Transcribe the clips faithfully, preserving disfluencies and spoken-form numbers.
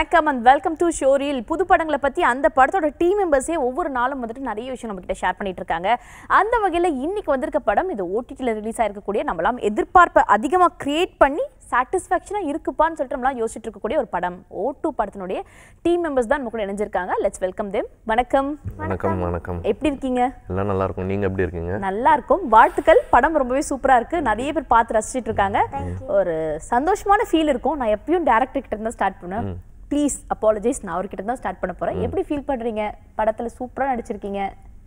வணக்கம் and welcome to Showreel. புது படங்களை பத்தி அந்த படத்தோட டீம் மெம்பர்ஸே ஒவ்வொரு நாளும் வந்துட்டு நிறைய விஷயம் நம்ம கிட்ட ஷேர் பண்ணிட்டு இருக்காங்க. அந்த வகையில இன்னைக்கு வந்திருக்க படம் இது O T T ல ரிலீஸ் ஆயிருக்க கூடிய நம்மலாம் எதிர்பார்ப்பை அதிகமா கிரியேட் பண்ணி சாட்டிஸ்ஃபேக்ஷனா இருக்குப்பான்னு சொல்லிட்டு நம்மலாம் யோசிச்சிட்டு இருக்க கூடிய ஒரு படம். O two படத்தினுடைய டீம் மெம்பர்ஸ் தான் நம்ம கூட இணைஞ்சிருக்காங்க. Let's welcome them. வணக்கம். வணக்கம் வணக்கம். எப்படி இருக்கீங்க? எல்லாம் நல்லா இருக்கும். நீங்க எப்படி இருக்கீங்க? நல்லா இருக்கும். வாழ்த்துக்கள். படம் ரொம்பவே சூப்பரா இருக்கு. நிறைய பேர் பார்த்து ரசிச்சிட்டு இருக்காங்க. ஒரு சந்தோஷமான ஃபீல் இருக்கும். நான் எப்பவும் டைரக்டர் கிட்ட இருந்து ஸ்டார்ட் பண்ணேன். ப்ளீஸ் அப்பாலஜைஸ், நான் அவர்கிட்ட தான் ஸ்டார்ட் பண்ண போகிறேன். எப்படி ஃபீல் பண்ணுறீங்க? படத்தில் சூப்பராக நடிச்சிருக்கீங்க.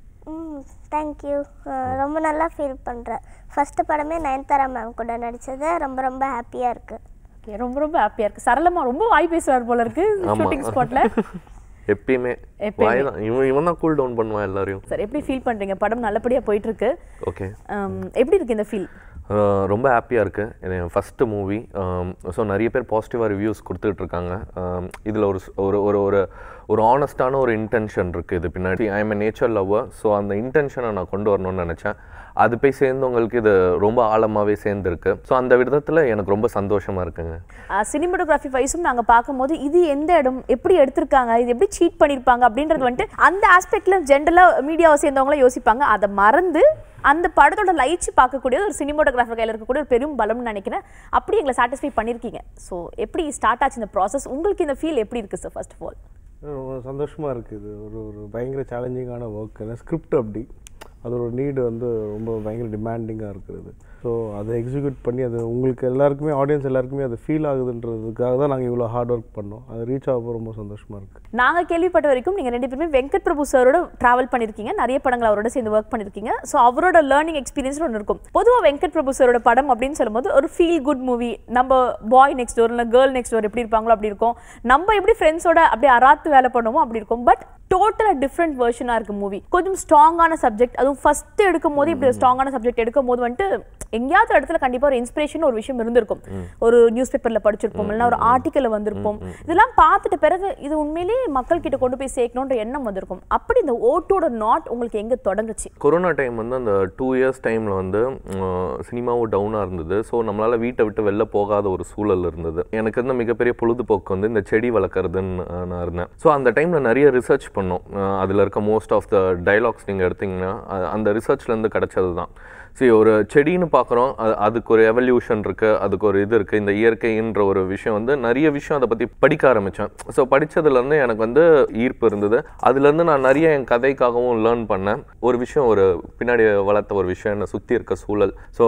ம் தேங்க்யூ. ரொம்ப நல்லா ஃபீல் பண்ணுறேன். ஃபஸ்ட்டு படமே நயன்தாரா மேம் கூட நடித்தது ரொம்ப ரொம்ப ஹாப்பியாக இருக்குது. ஓகே, ரொம்ப ரொம்ப ஹாப்பியாக இருக்குது. சரளமாக ரொம்ப வாய் பேசுவார் போல இருக்கு ஷூட்டிங் ஸ்பாட்டில். எப்பயுமே இவன் இவன் தான் கூல் டவுன் பண்ணுவான் எல்லாரையும். சார், எப்படி ஃபீல் பண்ணுறீங்க? படம் நல்லபடியாக போயிட்டுருக்கு. ஓகே, எப்படி இருக்குது இந்த ஃபீல்? ரொம்ப ஹாப்பியாக இருக்குது. என் ஃபஸ்ட்டு மூவி. ஸோ நிறைய பேர் பாசிட்டிவாக ரிவ்யூஸ் கொடுத்துட்ருக்காங்க. இதில் ஒரு ஒரு ஒரு ஒரு ஒரு ஆனஸ்டான ஒரு இன்டென்ஷன் இருக்குது இது பின்னாடி. I am a nature lover. So அந்த இன்டென்ஷனை நான் கொண்டு வரணும்னு நினச்சேன். அது போய் சேர்ந்தவங்களுக்கு இது ரொம்ப ஆழமாகவே சேர்ந்துருக்கு. ஸோ அந்த விதத்தில் எனக்கு ரொம்ப சந்தோஷமாக இருக்குங்க. சினிமாட்டோகிராஃபி வைஸும் நாங்கள் பார்க்கும்போது இது எந்த இடம் எப்படி எடுத்திருக்காங்க, இது எப்படி சீட் பண்ணியிருப்பாங்க அப்படின்றது வந்துட்டு அந்த ஆஸ்பெக்டில் ஜென்ரலாக மீடியாவை சேர்ந்தவங்களாம் யோசிப்பாங்க. அதை மறந்து அந்த படத்தோட லைட்ஸ் பார்க்கக்கூடிய ஒரு சினிமாட்டோகிராஃபர் கையில் இருக்கக்கூடிய ஒரு பெரும் பலம்னு நினைக்கிறேன். அப்படி எங்களை சாட்டிஸ்ஃபை பண்ணியிருக்கீங்க. ஸோ எப்படி ஸ்டார்ட் ஆச்சு இந்த ப்ராசஸ்? உங்களுக்கு இந்த ஃபீல் எப்படி இருக்குது சார்? ஃபர்ஸ்ட் ஆஃப் ஆல் சந்தோஷமாக இருக்குது. ஒரு ஒரு பயங்கர சேலஞ்சிங்கான ஒர்க். ஏன்னா ஸ்கிரிப்ட் அப்படி அதோட நீடு வந்து ரொம்ப பயங்கர டிமாண்டிங்காக இருக்கிறது. ஸோ அதை எக்ஸிக்யூட் பண்ணி அது உங்களுக்கு எல்லாருக்குமே, ஆடியன்ஸ் எல்லாருக்குமே அது ஃபீல் ஆகுதுன்றதுக்காக தான் நாங்கள் இவ்வளோ ஹார்ட் ஒர்க் பண்ணோம். அது ரீச் ஆக ரொம்ப சந்தோஷமாக இருக்குது. நாங்கள் கேள்விப்பட்ட வரைக்கும் நீங்கள் ரெண்டு பேருமே வெங்கட் பிரபு சாரோட ட்ராவல் பண்ணியிருக்கீங்க, நிறைய படங்கள் அவரோட சேர்ந்து ஒர்க் பண்ணியிருக்கீங்க. ஸோ அவரோட லேர்னிங் எக்ஸ்பீரியன்ஸ் ஒன்று இருக்கும். பொதுவாக வெங்கட் பிரபு சாரோட படம் அப்படின்னு சொல்லும்போது ஒரு ஃபீல் குட் மூவி. நம்ம பாய் நெக்ஸ்ட் டோர் இல்லை கேர்ள் நெக்ஸ்ட் டோர் எப்படி இருப்பாங்களோ அப்படி இருக்கும். நம்ம எப்படி ஃப்ரெண்ட்ஸோட அப்படி அராத்து வேலை பண்ணுவோம் அப்படி இருக்கும். பட் டோட்டலாக டிஃப்ரெண்ட் வெர்ஷனாக இருக்கு மூவி. கொஞ்சம் ஸ்ட்ராங்கான சப்ஜெக்ட், அதுவும் ஃபர்ஸ்ட் எடுக்கும் போது இப்படி ஸ்ட்ராங்கான சப்ஜெக்ட் எடுக்கும் போது வந்துட்டு எங்கேயாவது இடத்துல கண்டிப்பாக ஒரு இன்ஸ்பிரேஷன் ஒரு விஷயம் இருந்திருக்கும். ஒரு நியூஸ் பேப்பரில் படிச்சிருப்போம், இல்லைன்னா ஒரு ஆர்டிக்கலில் வந்திருப்போம். இதெல்லாம் பார்த்துட்டு பிறகு இது உண்மையிலேயே மக்கள் கிட்ட கொண்டு போய் சேர்க்கணுன்ற எண்ணம் வந்திருக்கும். அப்படி இந்த ஓட்டோட நாட் உங்களுக்கு எங்கே தொடங்குச்சு? கொரோனா டைம் வந்து அந்த டூ இயர்ஸ் டைமில் வந்து சினிமாவும் டவுனாக இருந்தது. ஸோ நம்மளால் வீட்டை விட்டு வெளில போகாத ஒரு சூழல் இருந்தது. எனக்கு வந்து மிகப்பெரிய பொழுதுபோக்கு வந்து இந்த செடி வளர்க்குறதுன்னு நான் இருந்தேன். ஸோ அந்த டைமில் நிறைய ரிசர்ச் பண்ணோம். அதில் இருக்க மோஸ்ட் ஆஃப் த டைலாக்ஸ் நீங்கள் எடுத்திங்கன்னா அந்த ரிசர்ச்லேருந்து கிடச்சது தான். சரி, ஒரு செடின்னு பார்க்குறோம், அது அதுக்கு ஒரு எவல்யூஷன் இருக்குது, அதுக்கு ஒரு இது இருக்குது. இந்த இயற்கைன்ற ஒரு விஷயம் வந்து நிறைய விஷயம் அதை பற்றி படிக்க ஆரம்பித்தேன். ஸோ படித்ததுலேருந்து எனக்கு வந்து ஈர்ப்பு இருந்தது. அதுலேருந்து நான் நிறைய என் கதைக்காகவும் லேர்ன் பண்ணேன். ஒரு விஷயம், ஒரு பின்னாடி வளர்த்த ஒரு விஷயம், என்னை சுற்றி இருக்க சூழல். ஸோ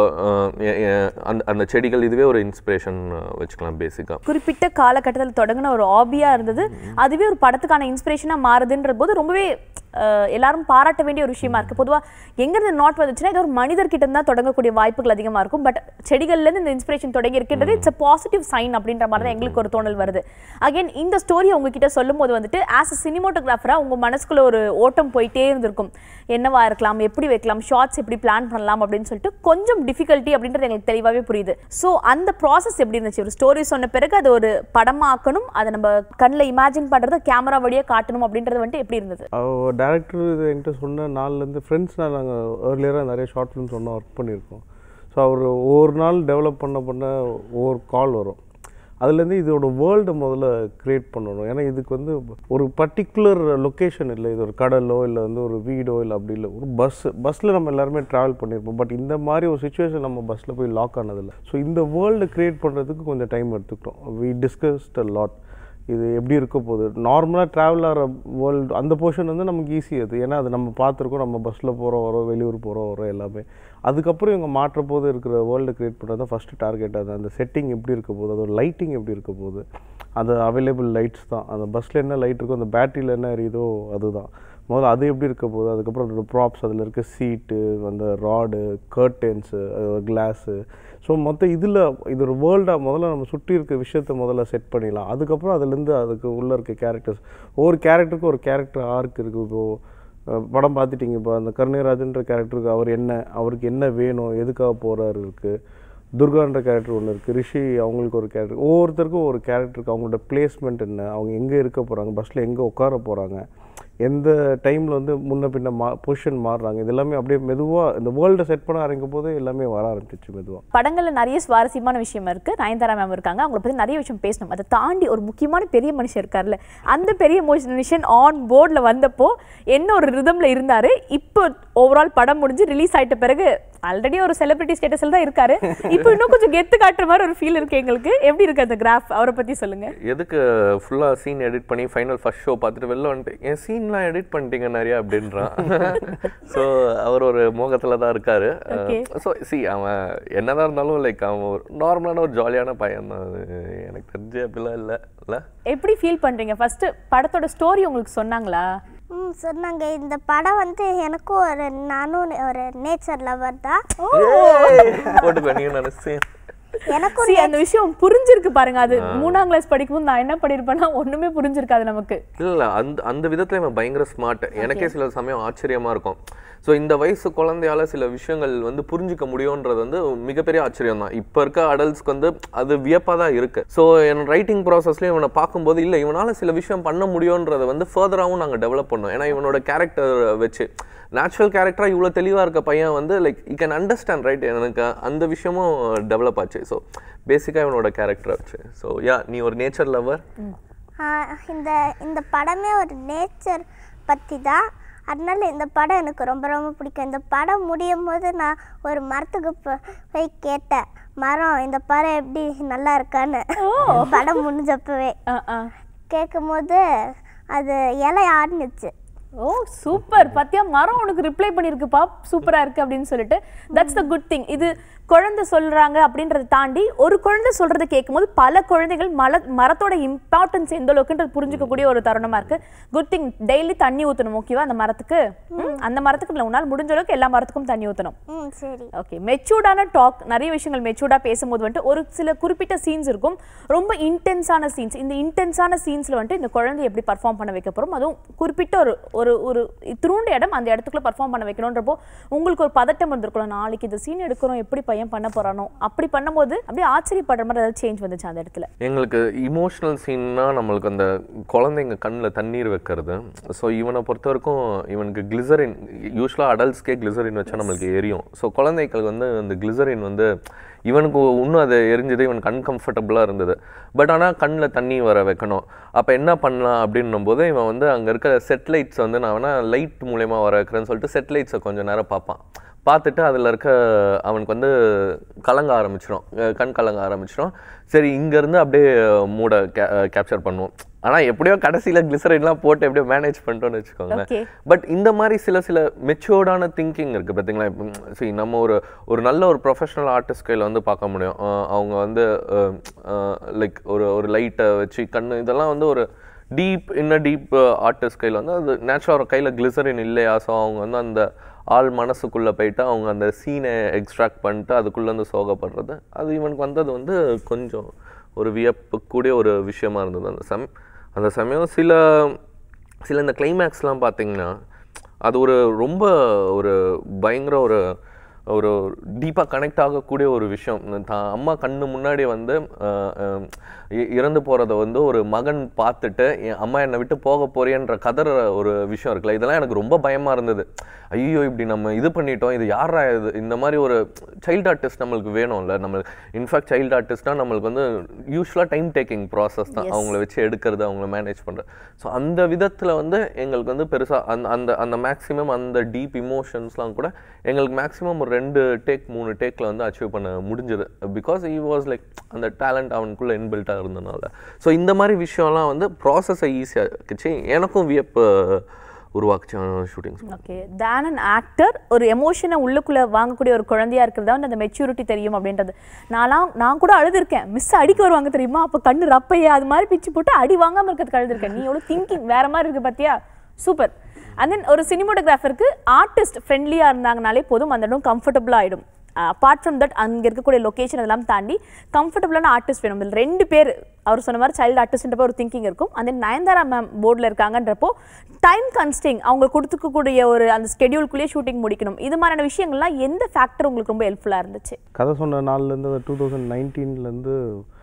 அந்த அந்த செடிகள் இதுவே ஒரு இன்ஸ்பிரேஷன் வச்சுக்கலாம். பேசிக்காக குறிப்பிட்ட காலகட்டத்தில் தொடங்கின ஒரு ஹாபியாக இருந்தது, அதுவே ஒரு படத்துக்கான இன்ஸ்பிரேஷனாக மாறுதுன்ற போது ரொம்பவே எல்லாரும் பாராட்ட வேண்டிய ஒரு விஷயமா இருக்குது. பொதுவாக எங்கேருந்து நாட் வந்துச்சுன்னா இது ஒரு மனிதர்கிட்ட தான் தொடங்கக்கூடிய வாய்ப்புகள் அதிகமாக இருக்கும். பட் செடிகள்லேருந்து இந்த இன்ஸ்பிரேஷன் தொடங்கி இருக்கின்றது இட்ஸ் அ பாசிட்டிவ் சைன் அப்படின்ற மாதிரி தான் எங்களுக்கு ஒரு தோணல் வருது. அகைன் இந்த ஸ்டோரி உங்ககிட்ட சொல்லும் போது வந்துட்டு ஆஸ் அ சினிமாட்டோகிராஃபராக உங்கள் மனசுக்குள்ள ஒரு ஓட்டம் போயிட்டே இருந்திருக்கும். என்னவா இருக்கலாம், எப்படி வைக்கலாம், ஷார்ட்ஸ் எப்படி பிளான் பண்ணலாம் அப்படின்னு சொல்லிட்டு கொஞ்சம் டிஃபிகல்ட்டி அப்படின்றது எங்களுக்கு தெளிவாகவே புரியுது. ஸோ அந்த ப்ராசஸ் எப்படி இருந்துச்சு? ஒரு ஸ்டோரி சொன்ன பிறகு அது ஒரு படமாக்கணும், அதை நம்ம கண்ணில் இமேஜின் பண்ணுறது, கேமரா வழியாக காட்டணும் அப்படின்றது வந்துட்டு எப்படி இருந்தது? டேரக்டர் இது என்கிட்ட சொன்ன நாள்லேருந்து ஃப்ரெண்ட்ஸ்னால் நாங்கள் ஏர்லியராக நிறைய ஷார்ட் ஃபிலிம்ஸ் ஒன்றா ஒர்க் பண்ணியிருக்கோம். ஸோ அவர் ஒவ்வொரு நாள் டெவலப் பண்ண பண்ண ஒவ்வொரு கால் வரும். அதுலேருந்து இதோட வேர்ல்டு முதல்ல க்ரியேட் பண்ணணும். ஏன்னா இதுக்கு வந்து ஒரு பர்டிகுலர் லொக்கேஷன் இல்லை. இது ஒரு கடலோ இல்லை வந்து ஒரு வீடோ இல்லை அப்படி இல்லை. ஒரு பஸ்ஸு பஸ்ஸில் நம்ம எல்லாருமே ட்ராவல் பண்ணியிருப்போம். பட் இந்த மாதிரி ஒரு சுச்சுவேஷன் நம்ம பஸ்ஸில் போய் லாக் ஆனதில்லை. ஸோ இந்த வேர்ல்டு க்ரியேட் பண்ணுறதுக்கு கொஞ்சம் டைம் எடுத்துக்கிட்டோம். We discussed a lot. இது எப்படி இருக்க போகுது, நார்மலாக ட்ராவல் ஆகிற வேர்ல்டு அந்த போர்ஷன் வந்து நமக்கு ஈஸி. அது ஏன்னா அது நம்ம பார்த்துருக்கோம், நம்ம பஸ்ஸில் போகிறோம் வரோம், வெளியூர் போகிறோம் வரோம் எல்லாமே. அதுக்கப்புறம் இவங்க மாற்ற போது இருக்கிற வேர்ல்டு க்ரியேட் பண்ணுறது தான் ஃபஸ்ட்டு டார்கெட். அது அந்த செட்டிங் எப்படி இருக்க போகுது, அதோட லைட்டிங் எப்படி இருக்க போகுது, அது அவைலபிள் லைட்ஸ் தான். அந்த பஸ்ஸில் என்ன லைட் இருக்கோ, அந்த பேட்டரியில் என்ன எரியுதோ அதுதான் முதல்ல. அது எப்படி இருக்க போகுது, அதுக்கப்புறம் அதோட ப்ராப்ஸ், அதில் இருக்க சீட்டு, அந்த ராடு, கர்டன்ஸு, கிளாஸு. ஸோ மொத்தம் இதில் இது ஒரு வேர்ல்டாக முதல்ல நம்ம சுற்றி இருக்க விஷயத்த முதல்ல செட் பண்ணிடலாம். அதுக்கப்புறம் அதுலேருந்து அதுக்கு உள்ளே இருக்க கேரக்டர்ஸ், ஒவ்வொரு கேரக்டருக்கும் ஒரு கேரக்டர் ஆர்க் இருக்குது. இப்போது படம் பார்த்துட்டிங்க, இப்போ அந்த கருணைராஜன்ற கேரக்டருக்கு அவர் என்ன, அவருக்கு என்ன வேணும், எதுக்காக போகிறாரு இருக்குது. துர்கான்ற கேரக்டர் ஒன்று இருக்குது, ரிஷி அவங்களுக்கு ஒரு கேரக்டர், ஒவ்வொருத்தருக்கும் ஒரு கேரக்டருக்கு அவங்களோட பிளேஸ்மெண்ட் என்ன, அவங்க எங்கே இருக்க போகிறாங்க, பஸ்ஸில் எங்கே உட்கார போகிறாங்க, எந்த டைமில் வந்து முன்ன பின்ன மா பொசிஷன் மாறுறாங்க, இது எல்லாமே அப்படியே மெதுவாக இந்த வேர்ல்டை செட் பண்ண ஆரம்பிக்கும் போது எல்லாமே வர ஆரம்பிச்சிச்சு மெதுவாக. படங்களில் நிறைய சுவாரஸ்யமான விஷயம் இருக்குது. நயன்தாரா மேம் இருக்காங்க, அவங்கள பற்றி நிறைய விஷயம் பேசணும். அதை தாண்டி ஒரு முக்கியமான பெரிய மனுஷன் இருக்கார்ல, அந்த பெரிய மனுஷன் ஆன் போர்டில் வந்தப்போ என்ன ஒரு ரிதமில் இருந்தார். இப்போ ஓவரால் படம் முடிஞ்சு ரிலீஸ் ஆகிட்ட பிறகு ஆல்ரெடி ஒரு செலிபிரிட்டி ஸ்டேட்டஸில் தான் இருக்காரு, இப்போ இன்னும் கொஞ்சம் கெத்து காட்டுற மாதிரி ஒரு ஃபீல் இருக்குது எங்களுக்கு. எப்படி இருக்குது அந்த கிராஃப், அவரை பற்றி சொல்லுங்கள். எதுக்கு ஃபுல்லாக சீன் எடிட் பண்ணி ஃபைனல் ஃபர்ஸ்ட் ஷோ பார்த்துட்டு வெளில வந்துட்டு என் சீன்லாம் எடிட் பண்ணிட்டீங்க நிறையா அப்படின்றான். ஸோ அவர் ஒரு மோகத்தில் தான் இருக்கார். ஸோ சி அவன் என்னதான் இருந்தாலும் லைக் அவன் ஒரு நார்மலான ஒரு ஜாலியான பையன் தான். எனக்கு தெரிஞ்சு அப்படிலாம் இல்லை இல்லை. எப்படி ஃபீல் பண்ணுறீங்க? ஃபஸ்ட்டு படத்தோட ஸ்டோரி உங்களுக்கு சொன்னாங்களா? ம் சொன்னாங்க. இந்த படம் வந்து எனக்கும் ஒரு நானும் ஒரு நேச்சர் லவர் தான். போட்டுக்கோ நீங்க நினைச்சேன் எனக்கும் See, அந்த விஷயம் புரிஞ்சிருக்கு பாருங்க. அது மூணாம் கிளாஸ் படிக்கும்போது நான் என்ன பண்ணிருப்பேன்னா ஒண்ணுமே புரிஞ்சிருக்காது நமக்கு. இல்ல அந்த அந்த விதத்துல இவன் பயங்கர ஸ்மார்ட். எனக்கே சில சமயம் ஆச்சரியமா இருக்கும். ஸோ இந்த வயசு குழந்தையால சில விஷயங்கள் வந்து புரிஞ்சிக்க முடியும்ன்றது வந்து மிகப்பெரிய ஆச்சரியம் தான். இப்போ இருக்க அடல்ட்ஸ்க்கு வந்து அது வியப்பாக தான் இருக்கு. ஸோ என் ரைட்டிங் ப்ராசஸ்லேயும் இவனை பார்க்கும்போது இல்லை இவனால் சில விஷயம் பண்ண முடியுன்றதை வந்து ஃபர்தராகவும் நாங்கள் டெவலப் பண்ணோம். ஏன்னா இவனோட கேரக்டர் வச்சு நேச்சுரல் கேரக்டராக இவ்வளோ தெளிவாக இருக்க பையன் வந்து like you can understand right. எனக்கு அந்த விஷயமும் டெவலப் ஆச்சு. ஸோ பேசிக்காக இவனோட கேரக்டர் ஆச்சு. ஸோ யா நீ ஒரு நேச்சர் லவர். இந்த இந்த படமே ஒரு நேச்சர் பற்றி தான். அதனால இந்த படம் எனக்கு ரொம்ப ரொம்ப பிடிக்கும். இந்த படம் முடியும் போது நான் ஒரு மரத்துக்கு போய் கேட்டேன், மரம் இந்த படம் எப்படி நல்லா இருக்கான்னு. படம் முடிஞ்சப்பவே கேட்கும் போது அது இலை ஆடுனுச்சு. ஓ சூப்பர். பத்தியா மரம் உனக்கு ரிப்ளை பண்ணியிருக்குப்பா, சூப்பரா இருக்கு அப்படின்னு சொல்லிட்டு. That's the good thing. இது குழந்தை சொல்றாங்க அப்படின்றத தாண்டி ஒரு குழந்தை சொல்றதை கேட்கும்போது பல குழந்தைகள் மல மரத்தோட இம்பார்ட்டன்ஸ் எந்த அளவுக்குன்றது புரிஞ்சுக்கக்கூடிய ஒரு தருணமா இருக்கு. Good thing. டெய்லி தண்ணி ஊற்றணும் ஓகேவா அந்த மரத்துக்கு? அந்த மரத்துக்கு இல்லை, உன்னால் முடிஞ்ச அளவுக்கு எல்லா மரத்துக்கும் தண்ணி ஊற்றணும். சரி ஓகே. மெச்சூர்டான டாக், நிறைய விஷயங்கள் மெச்சூர்டா பேசும்போது வந்துட்டு ஒரு சில குறிப்பிட்ட சீன்ஸ் இருக்கும், ரொம்ப இன்டென்ஸான சீன்ஸ். இந்த இன்டென்ஸான சீன்ஸ்ல வந்துட்டு இந்த குழந்தை எப்படி பர்ஃபார்ம் பண்ண வைக்க போறோம், அதுவும் குறிப்பிட்ட ஒரு ஒரு ஒரு திருண்ட இடம் அந்த இடத்துக்குள்ள பர்ஃபார்ம் பண்ண வைக்கணும்ன்றப்போ உங்களுக்கு ஒரு பதட்டம் இருந்திருக்கலாம். நாளைக்கு இந்த சீன் எடுக்கிறோம், எப்படி பையன் பண்ண போறானோ. அப்படி பண்ணும்போது அப்படியே ஆச்சரியப்படுற மாதிரி ஏதாவது சேஞ்ச் வந்துச்சு அந்த இடத்துல? எங்களுக்கு இமோஷனல் சீன்னா நம்மளுக்கு அந்த குழந்தைங்க கண்ணில் தண்ணீர் வைக்கிறது. ஸோ இவனை பொறுத்த வரைக்கும் இவனுக்கு கிளிசரின், யூஸ்வலாக அடல்ட்ஸ்க்கே கிளிசரின் வச்சா நம்மளுக்கு எரியும். ஸோ குழந்தைகளுக்கு வந்து அந்த கிளிசரின் வந்து இவனுக்கு இன்னும் அது எரிஞ்சது, இவனுக்கு அன்கம்ஃபர்டபுளாக இருந்தது. பட் ஆனால் கண்ணில் தண்ணி வர வைக்கணும். அப்போ என்ன பண்ணலாம் அப்படின்னும் போது இவன் வந்து அங்கே இருக்க செட்லைட்ஸ் வந்து நான் வேணா லைட் மூலயமா வர வைக்கிறேன்னு சொல்லிட்டு செட்லைட்ஸை கொஞ்சம் நேரம் பார்ப்பான். பார்த்துட்டு அதில் இருக்க அவனுக்கு வந்து கலங்க ஆரம்பிச்சிடும், கண் கலங்க ஆரம்பிச்சிடும். சரி இங்கேருந்து அப்படியே மூட கே கேப்சர் பண்ணுவோம். ஆனால் எப்படியோ கடைசியில் கிளிசரின்லாம் போட்டு எப்படியோ மேனேஜ் பண்ணிட்டோன்னு வச்சுக்கோங்களேன். பட் இந்த மாதிரி சில சில மெச்சூர்டான திங்கிங் இருக்குது பார்த்தீங்களா. இப்போ சரி நம்ம ஒரு ஒரு நல்ல ஒரு ப்ரொஃபஷனல் ஆர்டிஸ்ட் கையில் வந்து பார்க்க முடியும். அவங்க வந்து லைக் ஒரு ஒரு லைட்டை வச்சு கண் இதெல்லாம் வந்து ஒரு டீப் இன்னும் டீப் ஆர்டிஸ்ட் கையில் வந்து அது நேச்சுரலாக ஒரு கையில் கிளிசரின் இல்லையா. ஸோ அவங்க வந்து அந்த ஆள் மனசுக்குள்ளே போயிட்டு அவங்க அந்த சீனை எக்ஸ்ட்ராக்ட் பண்ணிட்டு அதுக்குள்ளேருந்து சோகப்படுறது, அது இவனுக்கு வந்தது வந்து கொஞ்சம் ஒரு வியப்புக்கூடிய ஒரு விஷயமா இருந்தது அந்த சம் அந்த சமயம். சில சில இந்த கிளைமேக்ஸ்லாம் பார்த்தீங்கன்னா அது ஒரு ரொம்ப ஒரு பயங்கர ஒரு ஒரு டீப்பாக கனெக்ட் ஆகக்கூடிய ஒரு விஷயம். தான் அம்மா கண்ணு முன்னாடி வந்து இறந்து போகிறத வந்து ஒரு மகன் பார்த்துட்டு என் அம்மா என்னை விட்டு போக போறேன்ற கதற ஒரு விஷயம் இருக்குல்ல, இதெல்லாம் எனக்கு ரொம்ப பயமாக இருந்தது. ஐயோ இப்படி நம்ம இது பண்ணிட்டோம், இது யாரா இது, இந்த மாதிரி ஒரு சைல்டு ஆர்டிஸ்ட் நம்மளுக்கு வேணும்ல. நம்ம இன்ஃபேக்ட் சைல்டு ஆர்டிஸ்ட்னா நம்மளுக்கு வந்து யூஸ்வலாக டைம் டேக்கிங் ப்ராசஸ் தான், அவங்கள வச்சு எடுக்கிறது, அவங்கள மேனேஜ் பண்ணுறது. ஸோ அந்த விதத்தில் வந்து எங்களுக்கு வந்து பெருசாக அந்த அந்த அந்த மேக்ஸிமம் அந்த டீப் இமோஷன்ஸ்லாம் கூட எங்களுக்கு மேக்ஸிமம் ஒரு ரெண்டு டேக் மூணு டேக்கில் வந்து அச்சீவ் பண்ண முடிஞ்சது. பிகாஸ் ஹி வாஸ் லைக் அந்த டேலண்ட் அவனுக்குள்ளே இன்பில்ட்டாக இருந்தனால. ஸோ இந்த மாதிரி விஷயம்லாம் வந்து ப்ராசஸை ஈஸியாக இருந்துச்சு. எனக்கும் வியப்பு உருவாக்குச்சு shootings. Okay. Then an actor ஒரு எமோஷனை உள்ளுக்குள்ளே வாங்கக்கூடிய ஒரு குழந்தையாக இருக்கிறதா வந்து அந்த மெச்சூரிட்டி தெரியும் அப்படின்றது. நான்லாம் நான் கூட அழுதுருக்கேன், மிஸ் அடிக்க வருவாங்க தெரியுமா, அப்போ கண்ணு ரப்பையா அது மாதிரி பிச்சு போட்டு அடி வாங்காமல் இருக்கிறதுக்கு அழுதுருக்கேன். நீ எவ்வளோ திங்கிங் வேறு மாதிரி இருக்குது பார்த்தியா, சூப்பர். அண்ட் தென் ஒரு சினிமோட்டோகிராஃபருக்கு ஆர்டிஸ்ட் ஃப்ரெண்ட்லியாக இருந்தாங்கனாலே போதும், அந்த இடம் கம்ஃபர்டபுளாக ஆகிடும். அப்பார்ட் ஃப்ரம் தட் அங்கே இருக்கக்கூடிய லொக்கேஷன் அதெல்லாம் தாண்டி கம்ஃபர்டபுளான ஆர்டிஸ்ட் வேணும். இதில் ரெண்டு பேர் அவர் சொன்ன மாதிரி சைல்டு ஆர்டிஸ்ட்ன்றப்போ ஒரு திங்கிங் இருக்கும். அந்த நயன்தாரா மேம் போர்டில் இருக்காங்கன்றப்போ டைம் கன்ஸ்டிங் அவங்க கொடுத்துக்கக்கூடிய ஒரு அந்த ஸ்கெடியூல்குள்ளேயே ஷூட்டிங் முடிக்கணும். இது மாதிரியான விஷயங்கள்லாம் எந்த ஃபேக்டர் உங்களுக்கு ரொம்ப ஹெல்ப்ஃபுல்லாக இருந்துச்சு? கதை சொன்ன நாள்லேருந்து டூ தௌசண்ட் நைன்டீன்லேருந்து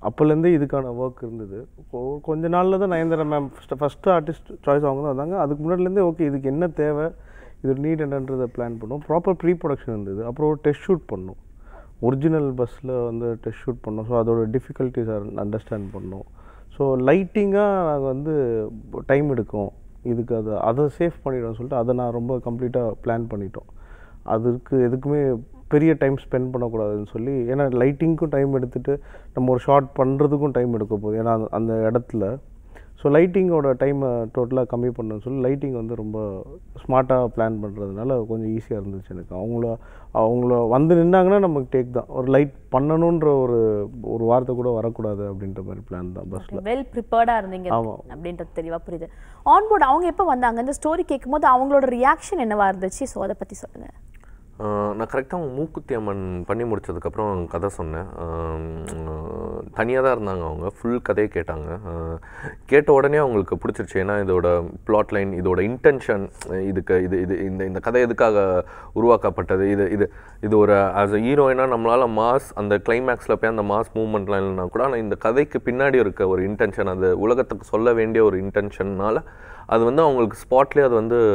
அப்போலேருந்தே இதுக்கான ஒர்க் இருந்தது. கொஞ்ச நாளில் தான் Nayanthara ma'am first first artist choice அவங்க தான் வந்தாங்க. அதுக்கு முன்னாடிலேருந்தே ஓகே இதுக்கு என்ன தேவை, இது நீட் என்னன்றதை பிளான் பண்ணோம். ப்ராப்பர் ப்ரீ ப்ரொடக்ஷன் இருந்தது. அப்புறம் டெஸ்ட் ஷூட் பண்ணோம். ஒரிஜினல் பஸ்ஸில் வந்து டெஸ்ட் ஷூட் பண்ணோம். ஸோ அதோட டிஃபிகல்ட்டிஸ் அண்டர்ஸ்டாண்ட் பண்ணோம். ஸோ லைட்டிங்காக நாங்கள் வந்து டைம் எடுக்கும் இதுக்கு, அதை அதை சேவ் பண்ணிவிடுவோம் சொல்லிட்டு அதை நான் ரொம்ப கம்ப்ளீட்டாக பிளான் பண்ணிட்டோம். அதுக்கு எதுக்குமே பெரிய டைம் ஸ்பெண்ட் பண்ணக்கூடாதுன்னு சொல்லி, ஏன்னா லைட்டிங்க்கும் டைம் எடுத்துகிட்டு நம்ம ஒரு ஷார்ட் பண்ணுறதுக்கும் டைம் எடுக்க போகுது ஏன்னா அந்த இடத்துல. ஸோ லைட்டிங்கோட டைமை டோட்டலாக கம்மி பண்ணணும்னு சொல்லி லைட்டிங் வந்து ரொம்ப ஸ்மார்ட்டாக பிளான் பண்ணுறதுனால கொஞ்சம் ஈஸியாக இருந்துச்சு எனக்கு. அவங்கள அவங்கள வந்து நின்னாங்கன்னா நமக்கு டேக் தான், ஒரு லைட் பண்ணணுன்ற ஒரு ஒரு வார்த்தை கூட வரக்கூடாது அப்படின்ற மாதிரி பிளான் தான் பஸ்ஸில். வெல் ப்ரிப்பேர்டாக இருந்தீங்க அப்படின்றது தெளிவாக புரியுது. ஆன்போர்டு அவங்க எப்போ வந்தாங்க, இந்த ஸ்டோரி கேட்கும்போது அவங்களோட ரியாக்ஷன் என்னவா இருந்துச்சு? ஸோ அதை பற்றி சொல்லுங்கள். நான் கரெக்டாக அவங்க மூக்குத்தி அம்மன் பண்ணி முடித்ததுக்கப்புறம் கதை சொன்னேன். தனியாக தான் இருந்தாங்க அவங்க, ஃபுல் கதையை கேட்டாங்க. கேட்ட உடனே அவங்களுக்கு பிடிச்சிருச்சு. ஏன்னா இதோட பிளாட் லைன், இதோட இன்டென்ஷன், இதுக்கு இது இது இந்த இந்த கதை எதுக்காக உருவாக்கப்பட்டது, இது இது இது ஒரு ஆஸ் அ ஹீரோயினாக நம்மளால் மாஸ் அந்த கிளைமேக்ஸில் போய் அந்த மாஸ் மூவ்மெண்ட்லாம் இல்லைனா கூட, ஆனால் இந்த கதைக்கு பின்னாடி இருக்க ஒரு இன்டென்ஷன், அது உலகத்துக்கு சொல்ல வேண்டிய ஒரு இன்டென்ஷன்னால் அது வந்து அவங்களுக்கு ஸ்பாட்லேயே அது வந்து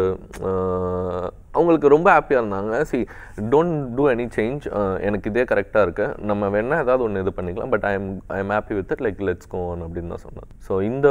அவங்களுக்கு ரொம்ப ஹாப்பியாக இருந்தாங்க. She don't do any change, எனக்கு இதே கரெக்டாக இருக்குது, நம்ம வேணால் ஏதாவது ஒன்று இது பண்ணிக்கலாம், but I am I am happy with it, like let's go on அப்படின்னு தான் சொன்னேன். ஸோ இந்த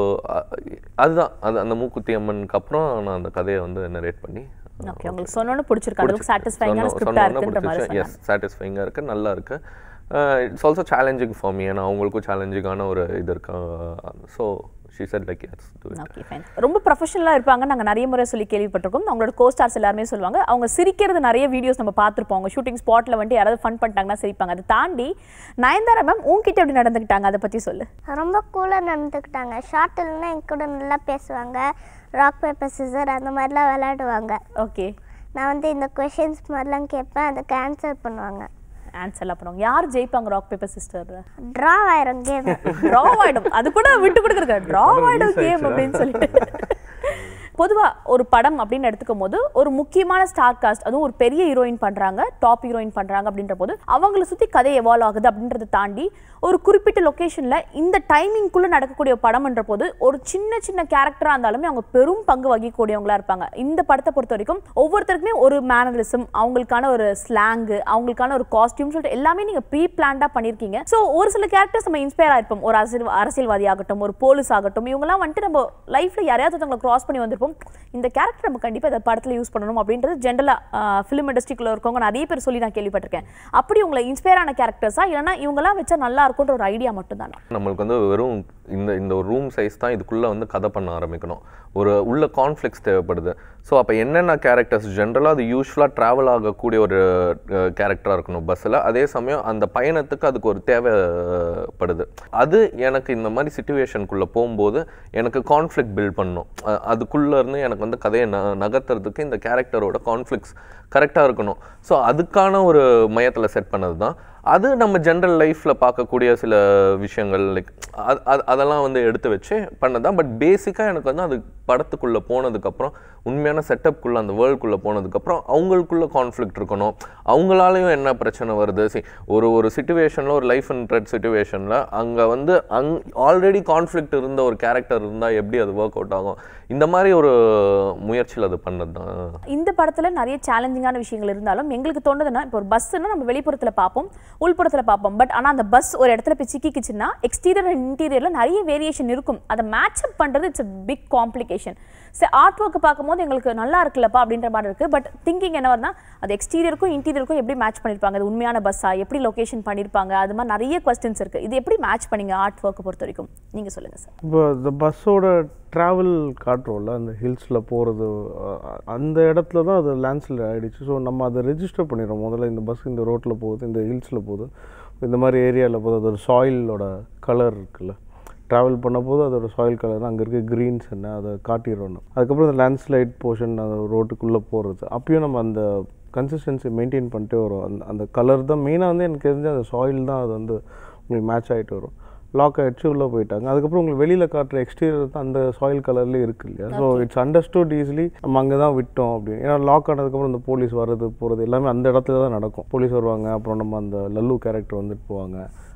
அதுதான் அது அந்த மூக்குத்தி அம்மனுக்கு அப்புறம் நான் அந்த கதையை வந்து நரேட் பண்ணி ஓகே உங்களுக்கு சொன்னோன்னு பிடிச்சிருக்கு. அதுக்கு சாட்டிஸ்ஃபைங்கான ஸ்கிரிப்டா இருக்குன்ற மாதிரி சொன்னேன். எஸ் சாட்டிஸ்ஃபைங்காக இருக்குது, நல்லா இருக்குது. It's also challenging for me, ஏன்னா அவங்களுக்கும் சேலஞ்சிங்கான ஒரு இது இருக்கா. So she said like yes do it. Okay fine. ரொம்ப ப்ரொஃபஷனலா இருப்பாங்க, நாங்க நிறைய முறை சொல்லி கேள்விப்பட்டிருக்கோம். அவங்களோட கோஸ்டார்ஸ் எல்லாரும் சொல்லுவாங்க அவங்க சிரிக்கிறது நிறைய வீடியோஸ் நம்ம பார்த்திருப்போம். அவங்க ஷூட்டிங் ஸ்பாட்ல வந்து யாராவது ஃபன் பண்ணிட்டாங்கன்னா சிரிப்பாங்க. அதை தாண்டி நயன்தாரா மேம் உங்ககிட்ட எப்படி நடந்துக்கிட்டாங்க, அதை பத்தி சொல்லு. ரொம்ப கூலாக நடந்துக்கிட்டாங்க. ஷார்ட்லன்னா என் கூட நல்லா பேசுவாங்க, ராக் பேப்பர் சிசர் அந்த மாதிரிலாம் விளையாடுவாங்க. ஓகே நான் வந்து இந்த கொஷின்ஸ் மாதிரிலாம் கேட்பேன், அதுக்கு ஆன்சர் பண்ணுவாங்க. ஆன்சர்லாம் பண்ணுவாங்க. யார் ஜெயிப்பாங்க ராக் பேப்பர் சிஸ்டர்? ட்ரா ஆயிரும் கேம். ட்ரா ஆயிடும், அது கூட விட்டு கொடுக்குறக்க ட்ரா ஆயிடும் கேம் அப்படின்னு சொல்லிட்டு. பொதுவா ஒரு படம் அப்படின்னு எடுத்துக்கும் போது ஒரு முக்கியமான ஸ்டார் காஸ்ட், அதுவும் ஒரு பெரிய ஹீரோயின் பண்றாங்க, டாப் ஹீரோயின் பண்றாங்க அப்படின்ற போது அவங்களை சுத்தி கதை எவால்வ் ஆகுது அப்படின்றத தாண்டி ஒரு குறிப்பிட்ட லொகேஷன்ல இந்த டைமிங்குள்ள நடக்கக்கூடிய படம்ன்ற போது ஒரு சின்ன சின்ன கேரக்டரா இருந்தாலுமே அவங்க பெரும் பங்கு வகிக்கக்கூடியவங்களா இருப்பாங்க. இந்த படத்தை பொறுத்த வரைக்கும் ஒவ்வொருத்தருக்குமே ஒரு மேனரிசம், அவங்களுக்கான ஒரு ஸ்லாங், அவங்களுக்கான ஒரு காஸ்டியூம் சொல்லிட்டு எல்லாமே நீங்க ப்ரீ பிளான்டா பண்ணிருக்கீங்க. ஸோ ஒரு சில கேரக்டர்ஸ் நம்ம இன்ஸ்பயர் ஆயிருப்போம். ஒரு அரசியல் அரசியல்வாதி ஆகட்டும், ஒரு போலீஸ் ஆகட்டும், இவங்கெல்லாம் வந்துட்டு நம்ம லைஃப்ல யாரையாவது ஒருத்தவங்களை கிராஸ் பண்ணி வந்திருப்போம், இந்த கேரக்டர் நம்ம கண்டிப்பா இந்த படத்துல யூஸ் பண்ணணும் அப்படின்றது ஜென்ரலா ஃபிலிம் இண்டஸ்ட்ரிக்குள்ள இருக்கவங்க நிறைய பேர் சொல்லி நான் கேள்விப்பட்டிருக்கேன். அப்படி உங்களை இன்ஸ்பயர் ஆன கேரக்டர்ஸா இல்லைன்னா இவங்கெல்லாம் வச்சா நல்லா இருக்கும்ன்ற ஒரு ஐடியா மட்டும் தானா? நம்மளுக்கு வந்து வெறும் இந்த இந்த ஒரு ரூம் சைஸ் தான், இதுக்குள்ளே வந்து கதை பண்ண ஆரம்பிக்கணும், ஒரு உள்ள கான்ஃப்ளிக்ஸ் தேவைப்படுது. ஸோ அப்போ என்னென்ன கேரக்டர்ஸ் ஜென்ரலாக அது யூஸ்வலாக ட்ராவல் ஆகக்கூடிய ஒரு கேரக்டராக இருக்கணும் பஸ்ஸில், அதே சமயம் அந்த பயணத்துக்கு அதுக்கு ஒரு தேவைப்படுது. அது எனக்கு இந்த மாதிரி சிச்சுவேஷனுக்குள்ளே போகும்போது எனக்கு கான்ஃப்ளிக்ட் பில்ட் பண்ணணும். அதுக்குள்ளே இருந்து எனக்கு வந்து கதையை ந நகர்த்துறதுக்கு இந்த கேரக்டரோட கான்ஃப்ளிக்ஸ் கரெக்டாக இருக்கணும். ஸோ அதுக்கான ஒரு மையத்தில் செட் பண்ணது தான். அது நம்ம ஜென்ரல் லைஃப்பில் பார்க்கக்கூடிய சில விஷயங்கள் லைக் அது அதெல்லாம் வந்து எடுத்து வச்சு பண்ணதான். பட் பேசிக்காக எனக்கு வந்து அது படத்துக்குள்ளே போனதுக்கப்புறம் உண்மையான செட்டப்புக்குள்ளே அந்த வேர்ல்டுக்குள்ளே போனதுக்கப்புறம் அவங்களுக்குள்ள கான்ஃப்ளிக்ட் இருக்கணும். அவங்களாலையும் என்ன பிரச்சனை வருது, சரி ஒரு ஒரு சிச்சுவேஷனில் ஒரு லைஃப் அண்ட் த்ரெட் சிச்சுவேஷனில் அங்கே வந்து அங் ஆல்ரெடி கான்ஃப்ளிக்ட் இருந்த ஒரு கேரக்டர் இருந்தால் எப்படி அது ஒர்க் அவுட் ஆகும், இந்த மாதிரி ஒரு முயற்சியில் அது பண்ணது தான். இந்த படத்தில் நிறைய சேலஞ்சிங்கான விஷயங்கள் இருந்தாலும் எங்களுக்கு தோணுதுன்னா, இப்போ ஒரு பஸ்ஸுன்னா நம்ம வெளிப்புறத்தில் பார்ப்போம், உள்புறத்தில் பார்ப்போம். பட் ஆனால் அந்த பஸ் ஒரு இடத்துல போய் சிக்கிக்குச்சுன்னா எக்ஸ்டீரியர் அண்ட் இன்டீரியரில் நிறைய வேரியேஷன் இருக்கும். அதை மேட்சப் பண்ணுறது இட்ஸ் a பிக் காம்ப்ளிகேஷன். சரி ஆர்ட் ஒர்க்கு பார்க்கும்போது எங்களுக்கு நல்லா இருக்குல்லப்பா அப்படின்ற மாதிரி இருக்குது. பட் திங்கிங் என்ன வருதுன்னா, அது எக்ஸ்டீரியருக்கும் இன்டீரியருக்கும் எப்படி மேட்ச் பண்ணியிருப்பாங்க, அது உண்மையான பஸ்ஸா, எப்படி லொக்கேஷன் பண்ணியிருப்பாங்க, அது மாதிரி நிறைய கொஸ்டின்ஸ் இருக்குது. இது எப்படி மேட்ச் பண்ணிங்க ஆர்ட் ஒர்க்கை பொறுத்த வரைக்கும் நீங்கள் சொல்லுங்கள் சார். இப்போ இந்த பஸ்ஸோட ட்ராவல் காட்டுறோம்ல, அந்த ஹில்ஸில் போகிறது, அந்த இடத்துல தான் அது லேண்ட்ஸ்லைட் ஆகிடுச்சு. ஸோ நம்ம அதை ரெஜிஸ்டர் பண்ணிடுறோம். முதல்ல இந்த பஸ் இந்த ரோட்டில் போகுது, இந்த ஹில்ஸில் போகுது, இந்த மாதிரி ஏரியாவில் போகுது, அதோட சாயிலோட கலர் இருக்குல்ல, ட்ராவல் பண்ண போது அதோட சாயில் கலர் அங்கே இருக்க க்ரீன்ஸ் என்ன அதை காட்டிடுறோம். அதுக்கப்புறம் அந்த லேண்ட்ஸ்லைட் போர்ஷன் அந்த ரோட்டுக்குள்ளே போகிறது, அப்பயும் நம்ம அந்த கன்சிஸ்டன்சி மெயின்டைன் பண்ணிட்டே வரும். அந்த அந்த கலர் தான் மெயினாக வந்து எனக்கு தெரிஞ்ச அந்த சாயில் தான் அது வந்து உங்களுக்கு மேட்ச் ஆகிட்டு வரும். லாக் ஆகிடுச்சு, உள்ளே போயிட்டாங்க. அதுக்கப்புறம் உங்களுக்கு வெளியில் காட்டுற எக்ஸ்டீரியர் தான் அந்த சாயில் கலர்லேயே இருக்குது இல்லையா. ஸோ இட்ஸ் அண்டர்ஸ்டுட் ஈஸிலி நம்ம அங்கே தான் விட்டோம் அப்படின்னு. ஏன்னா லாக் ஆனதுக்கப்புறம் இந்த போலீஸ் வர்றது போகிறது எல்லாமே அந்த இடத்துல தான் நடக்கும். போலீஸ் வருவாங்க, அப்புறம் நம்ம அந்த லல்லு கேரக்டர் வந்துட்டு போவாங்க,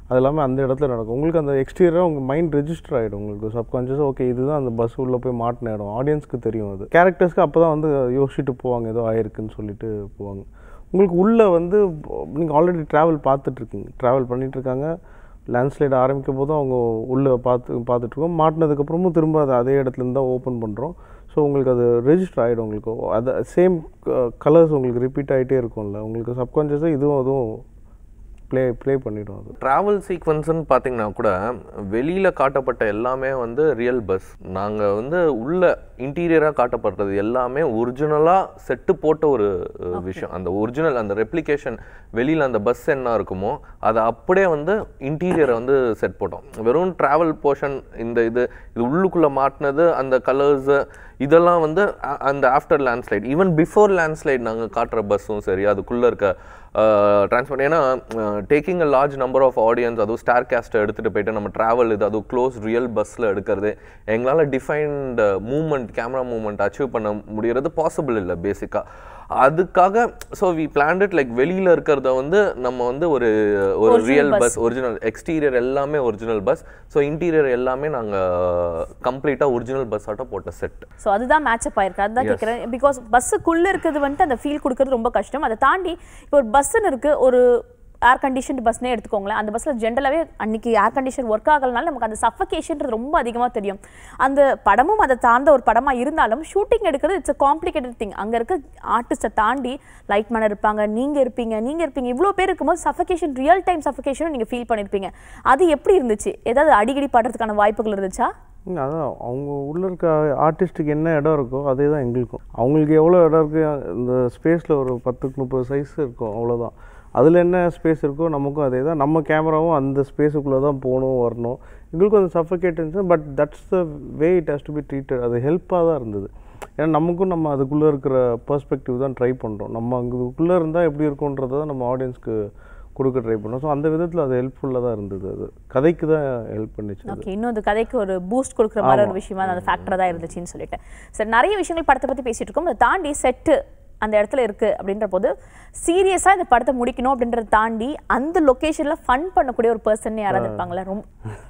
அது எல்லாமே அந்த இடத்துல நடக்கும். உங்களுக்கு அந்த எக்ஸ்டீரியராக உங்கள் மைண்ட் ரெஜிஸ்டர் ஆகிடும். உங்களுக்கு சப்கான்ஷியஸாக ஓகே இதுதான் அந்த பஸ் உள்ளே போய் மாட்டின இடம். ஆடியன்ஸ்க்கு தெரியும். அது கேரக்டர்ஸ்க்கு அப்போ தான் வந்து யோசிச்சுட்டு போவாங்க ஏதோ ஆயிருக்குன்னு சொல்லிட்டு போவாங்க. உங்களுக்கு உள்ளே வந்து நீங்கள் ஆல்ரெடி ட்ராவல் பார்த்துட்ருக்கீங்க, ட்ராவல் பண்ணிகிட்ருக்காங்க. லேண்ட்ஸ்லைட் ஆரம்பிக்கும் போதும் அவங்க உள்ளே பார்த்து பார்த்துட்ருக்கோம். மாட்டினதுக்கப்புறமும் திரும்ப அது அதே இடத்துலேருந்து தான் ஓப்பன் பண்ணுறோம். ஸோ உங்களுக்கு அது ரெஜிஸ்டர் ஆகிடும். உங்களுக்கு அது சேம் கலர்ஸ் உங்களுக்கு ரிப்பீட் ஆகிட்டே இருக்கும்ல. உங்களுக்கு சப்கான்ஷியஸாக இதுவும் அதுவும் ப்ளே ப்ளே பண்ணிவிடும். அது ட்ராவல் சீக்வன்ஸ்ன்னு பார்த்தீங்கன்னா கூட வெளியில் காட்டப்பட்ட எல்லாமே வந்து ரியல் பஸ். நாங்கள் வந்து உள்ள இன்டீரியராக காட்டப்படுறது எல்லாமே ஒரிஜினலாக செட்டு போட்ட ஒரு விஷயம். அந்த ஒரிஜினல் அந்த ரெப்ளிகேஷன் வெளியில் அந்த பஸ் என்ன இருக்குமோ அதை அப்படியே வந்து இன்டீரியரை வந்து செட் போட்டோம். வெறும் ட்ராவல் போர்ஷன் இந்த இது இது உள்ளுக்குள்ளே மாட்டினது அந்த கலர்ஸு இதெல்லாம் வந்து அந்த after landslide even before landslide நாங்கள் காட்டுற பஸ்ஸும் சரி அதுக்குள்ளே இருக்க ட்ரான்ஸ்போர்ட். ஏன்னா taking a large number of audience அதுவும் ஸ்டார் கேஸ்ட்டை எடுத்துகிட்டு போயிட்டு நம்ம ட்ராவல் இது அதுவும் க்ளோஸ் ரியல் பஸ்ஸில் எடுக்கிறது எங்களால் defined movement camera movement achieve பண்ண முடிகிறது பாசிபிள் இல்லை பேசிக்காக. அதுக்காக so we planned it like வெளியில் இருக்கிறத வந்து நம்ம வந்து ஒரு ஒரு ரியல் பஸ் ஒரிஜினல் எக்ஸ்டீரியர் எல்லாமே ஒரிஜினல் பஸ். ஸோ இன்டீரியர் எல்லாமே நாங்கள் கம்ப்ளீட்டாக ஒரிஜினல் பஸ் ஆட்டோ போட்ட செட். ஸோ அதுதான் மேட்சப் ஆயிருக்கு. அதுதான் கேட்குறேன். பிகாஸ் பஸ்ஸுக்குள்ளே இருக்கிறது வந்துட்டு அந்த ஃபீல் கொடுக்கறது ரொம்ப கஷ்டம். அதை தாண்டி இப்போ ஒரு பஸ்ஸுன்னு இருக்குது, ஒரு ஏர் கண்டிஷன் பஸ்னே எடுத்துக்கோங்களேன். அந்த பஸ்ஸில் ஜென்ரலாகவே அன்றைக்கி ஏர் கண்டிஷன் ஒர்க் ஆகலனால நமக்கு அந்த சஃபகேஷன்றது ரொம்ப அதிகமாக தெரியும். அந்த படமும் அதை தாண்ட ஒரு படமாக இருந்தாலும் ஷூட்டிங் எடுக்கிறது இட்ஸ் அ காம்ப்ளிகேட்டட் திங். அங்கே இருக்க ஆர்டிஸ்ட்டை தாண்டி லைட் மேனர் இருப்பாங்க, நீங்கள் இருப்பீங்க நீங்கள் இருப்பீங்க இவ்வளோ பேர் இருக்கும்போது சஃபகேஷன் ரியல் டைம் சஃபகேஷனும் நீங்கள் ஃபீல் பண்ணியிருப்பீங்க. அது எப்படி இருந்துச்சு? ஏதாவது அடிக்கடி பாடுறதுக்கான வாய்ப்புகள் இருந்துச்சா? அதான் அவங்க உள்ளே இருக்க ஆர்டிஸ்ட்டுக்கு என்ன இடம் இருக்கோ அதே தான் எங்களுக்கும். அவங்களுக்கு எவ்வளோ இடம் இருக்குது இந்த ஸ்பேஸில் ஒரு பத்துக்கு முப்பது சைஸ் இருக்கும் அவ்வளோதான். அதில் என்ன ஸ்பேஸ் இருக்கோ நமக்கும் அதே தான். நம்ம கேமராவும் அந்த ஸ்பேஸுக்குள்ளே தான் போகணும் வரணும். எங்களுக்கும் அது சஃபகேட் இருந்துச்சு. But that's the way it has to be treated. அது ஹெல்ப்பாக தான் இருந்தது. ஏன்னா நமக்கும் நம்ம அதுக்குள்ளே இருக்கிற பெர்ஸ்பெக்டிவ் தான் ட்ரை பண்ணுறோம். நம்ம அங்குக்குள்ளே இருந்தால் எப்படி இருக்குன்றதை தான் நம்ம ஆடியன்ஸ்க்கு கொடுக்க ட்ரை பண்ணோம். ஸோ அந்த விதத்தில் அது ஹெல்ப்ஃபுல்லாக தான் இருந்தது. அது கதைக்கு தான் ஹெல்ப் பண்ணிச்சு. ஓகே, இன்னும் அந்த கதைக்கு ஒரு பூஸ்ட் கொடுக்குற மாதிரி ஒரு விஷயமா அந்த ஃபேக்டராக தான் இருந்துச்சுன்னு சொல்லிட்டேன். சரி, நிறைய விஷயங்கள் படத்தை பற்றி பேசிகிட்டு இருக்கோம். அதை தாண்டி செட்டு அந்த இடத்துல இருக்குது அப்படின்ற போது சீரியஸாக இந்த படத்தை முடிக்கணும் அப்படின்றத தாண்டி அந்த லொக்கேஷனில் ஃபன் பண்ணக்கூடிய ஒரு பர்சன் யாராவது இருப்பாங்களா? ரொம்ப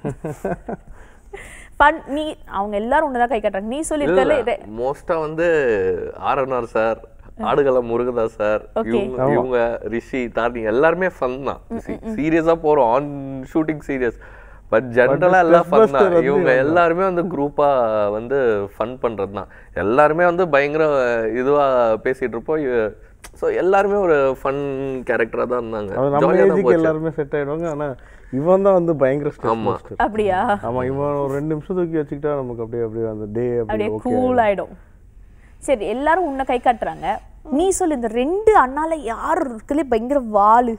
ஃபன் நீ அவங்க எல்லாரும் ஒன்று தான் கை கட்டுறாங்க. நீ சொல்லியிருக்கல மோஸ்ட்டாக வந்து R N R sir, Aadukalam Murugadoss sir, இவங்க இவங்க ரிஷி தாரணி எல்லாருமே ஃபன் தான். சீரியஸா போறோம் ஆன் ஷூட்டிங் சீரியஸ். பட் ஜென்ரலா எல்லாம் ஃபன் தான். இவங்க எல்லாருமே வந்து குரூப்பா வந்து ஃபன் பண்றது தான். எல்லாருமே வந்து பயங்கர இதுவா பேசிட்டு இருப்போம். ஸோ எல்லாருமே ஒரு ஃபன் கேரக்டரா தான் இருந்தாங்க. எல்லாருமே செட் ஆயிடுவாங்க. ஆனா இவன் தான் வந்து பயங்கர ஸ்ட்ரெஸ். அப்படியா? ஆமா, இவன் ஒரு ரெண்டு நிமிஷம் தூக்கி வச்சுக்கிட்டா நமக்கு அப்படியே அப்படியே அந்த டே அப்படியே கூல் ஆயிடும். சரி, எல்லாரும் உன்னை கை காட்டுறாங்க. நீ சொல்லு, இந்த ரெண்டு அண்ணால யார் இருக்குல்ல பயங்கர வாளு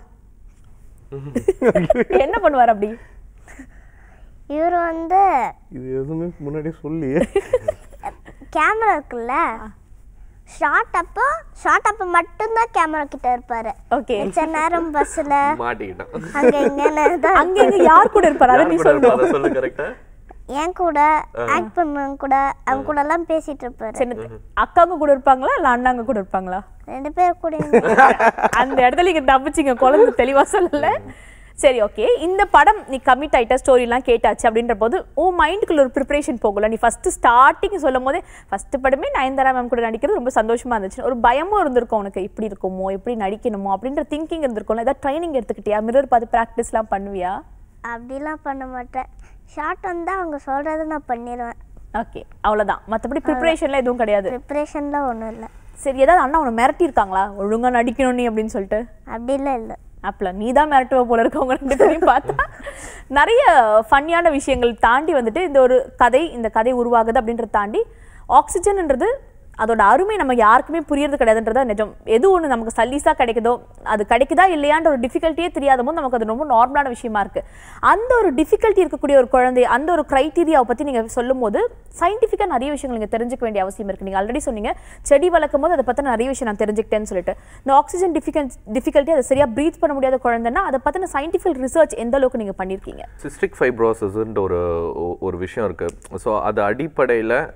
என்ன பண்ணுவார்? அப்படி இவர் வந்து இது எதுவுமே முன்னாடியே சொல்லி கேமரா இருக்குல்ல, ஷார்ட் அப்போ ஷார்ட் அப்போ மட்டும்தான் கேமரா கிட்ட இருப்பாரு. ஓகே, மிச்ச நேரம் பஸ்ல மாட்டிக்கிட்டான். அங்க எங்க அங்க எங்க யார் கூட இருப்பாரு? அத நீ சொல்லு. சொல்லு கரெக்ட்டா. என் கூட ஆக்ட் பண்ணவங்க கூட அவங்க கூட எல்லாம் பேசிட்டு இருப்பாரு. சரி, அக்காங்க கூட இருப்பாங்களா இல்ல அண்ணாங்க கூட இருப்பாங்களா? ரெண்டு பேர் கூட. அந்த இடத்துல நீங்க தப்பிச்சிங்க, குழந்தை தெளிவா சொல்லல. சரி, ஓகே, இந்த படம் நீ கமிட் ஆயிட்ட, ஸ்டோரிலாம் கேட்டாச்சு அப்படின்ற போது உன் மைண்டுக்குள்ள ஒரு ப்ரிப்பரேஷன் போகல. நீ ஃபர்ஸ்ட் ஸ்டார்டிங் சொல்லும் போதே ஃபர்ஸ்ட் படமே நயன்தாரா மேம் கூட நடிக்கிறது ரொம்ப சந்தோஷமா இருந்துச்சு. ஒரு பயமும் இருந்திருக்கும் உனக்கு, இப்படி இருக்குமோ எப்படி நடிக்கணுமோ அப்படின்ற திங்கிங் இருந்திருக்கும்ல. ஏதாவது ட்ரைனிங் எடுத்துக்கிட்டியா? மிரர் பார்த்து ப்ராக்டிஸ்லாம் பண்ணுவியா? அப்படிலாம் பண்ண மாட்டேன். ஷார்ட் வந்து அவங்க சொல்றதை நான் பண்ணிடுவேன். ஓகே, அவ்வளோதான். மற்றபடி ப்ரிப்பரேஷன்லாம் எதுவும் கிடையாது? ப்ரிப்பரேஷன்லாம் ஒன்றும் இல்லை. சரி, ஏதாவது அண்ணா உன்னை மிரட்டியிருக்காங்களா ஒழுங்காக நடிக்கணும் நீ அப்படின்னு சொல்லிட்டு? அப்படிலாம் இல்லை. அப்பல நீ தான் மிரட்டுவ போல இருக்கவங்க ரெண்டு பேரையும் பார்த்தா. நிறைய ஃபன்னியான விஷயங்கள் தாண்டி வந்துட்டு இந்த ஒரு கதை இந்த கதை உருவாகுது அப்படின்றத தாண்டி ஆக்சிஜன்ன்றது அதோட அருமை நம்ம யாருக்குமே புரியறது கிடையாதுன்றதா நிஜம். எது ஒன்று நமக்கு சல்லீஸாக கிடைக்குதோ அது கிடைக்குதா இல்லையான்ற ஒரு டிஃபிகல்ட்டியே தெரியாத போது நமக்கு அது ரொம்ப நார்மலான விஷயமா இருக்கு. அந்த ஒரு டிஃபிகல்ட்டி இருக்கக்கூடிய ஒரு குழந்தை, அந்த ஒரு கிரைட்டீரியாவை பற்றி நீங்கள் சொல்லும் போது சயின்டிஃபிக்காக நிறைய விஷயங்கள் நீங்கள் தெரிஞ்சுக்க வேண்டிய அவசியம் இருக்குது. நீங்கள் ஆல்ரெடி சொன்னீங்க செடி வளர்க்கும் போது அதை பற்றின நிறைய விஷயம் நான் தெரிஞ்சுக்கிட்டேன்னு சொல்லிட்டு. இந்த ஆக்சிஜன் டிஃபிகல் டிஃபிகல்ட்டி அதை சரியாக ப்ரீத் பண்ண முடியாத குழந்தைன்னா அதை பற்றின சயின்டிஃபிக் ரிசர்ச் எந்த அளவுக்கு நீங்கள் பண்ணியிருக்கீங்க? சிஸ்டிக் ஃபைப்ரோசிஸ்ன்ற ஒரு ஒரு விஷயம் இருக்குது. ஸோ அது அடிப்படையில்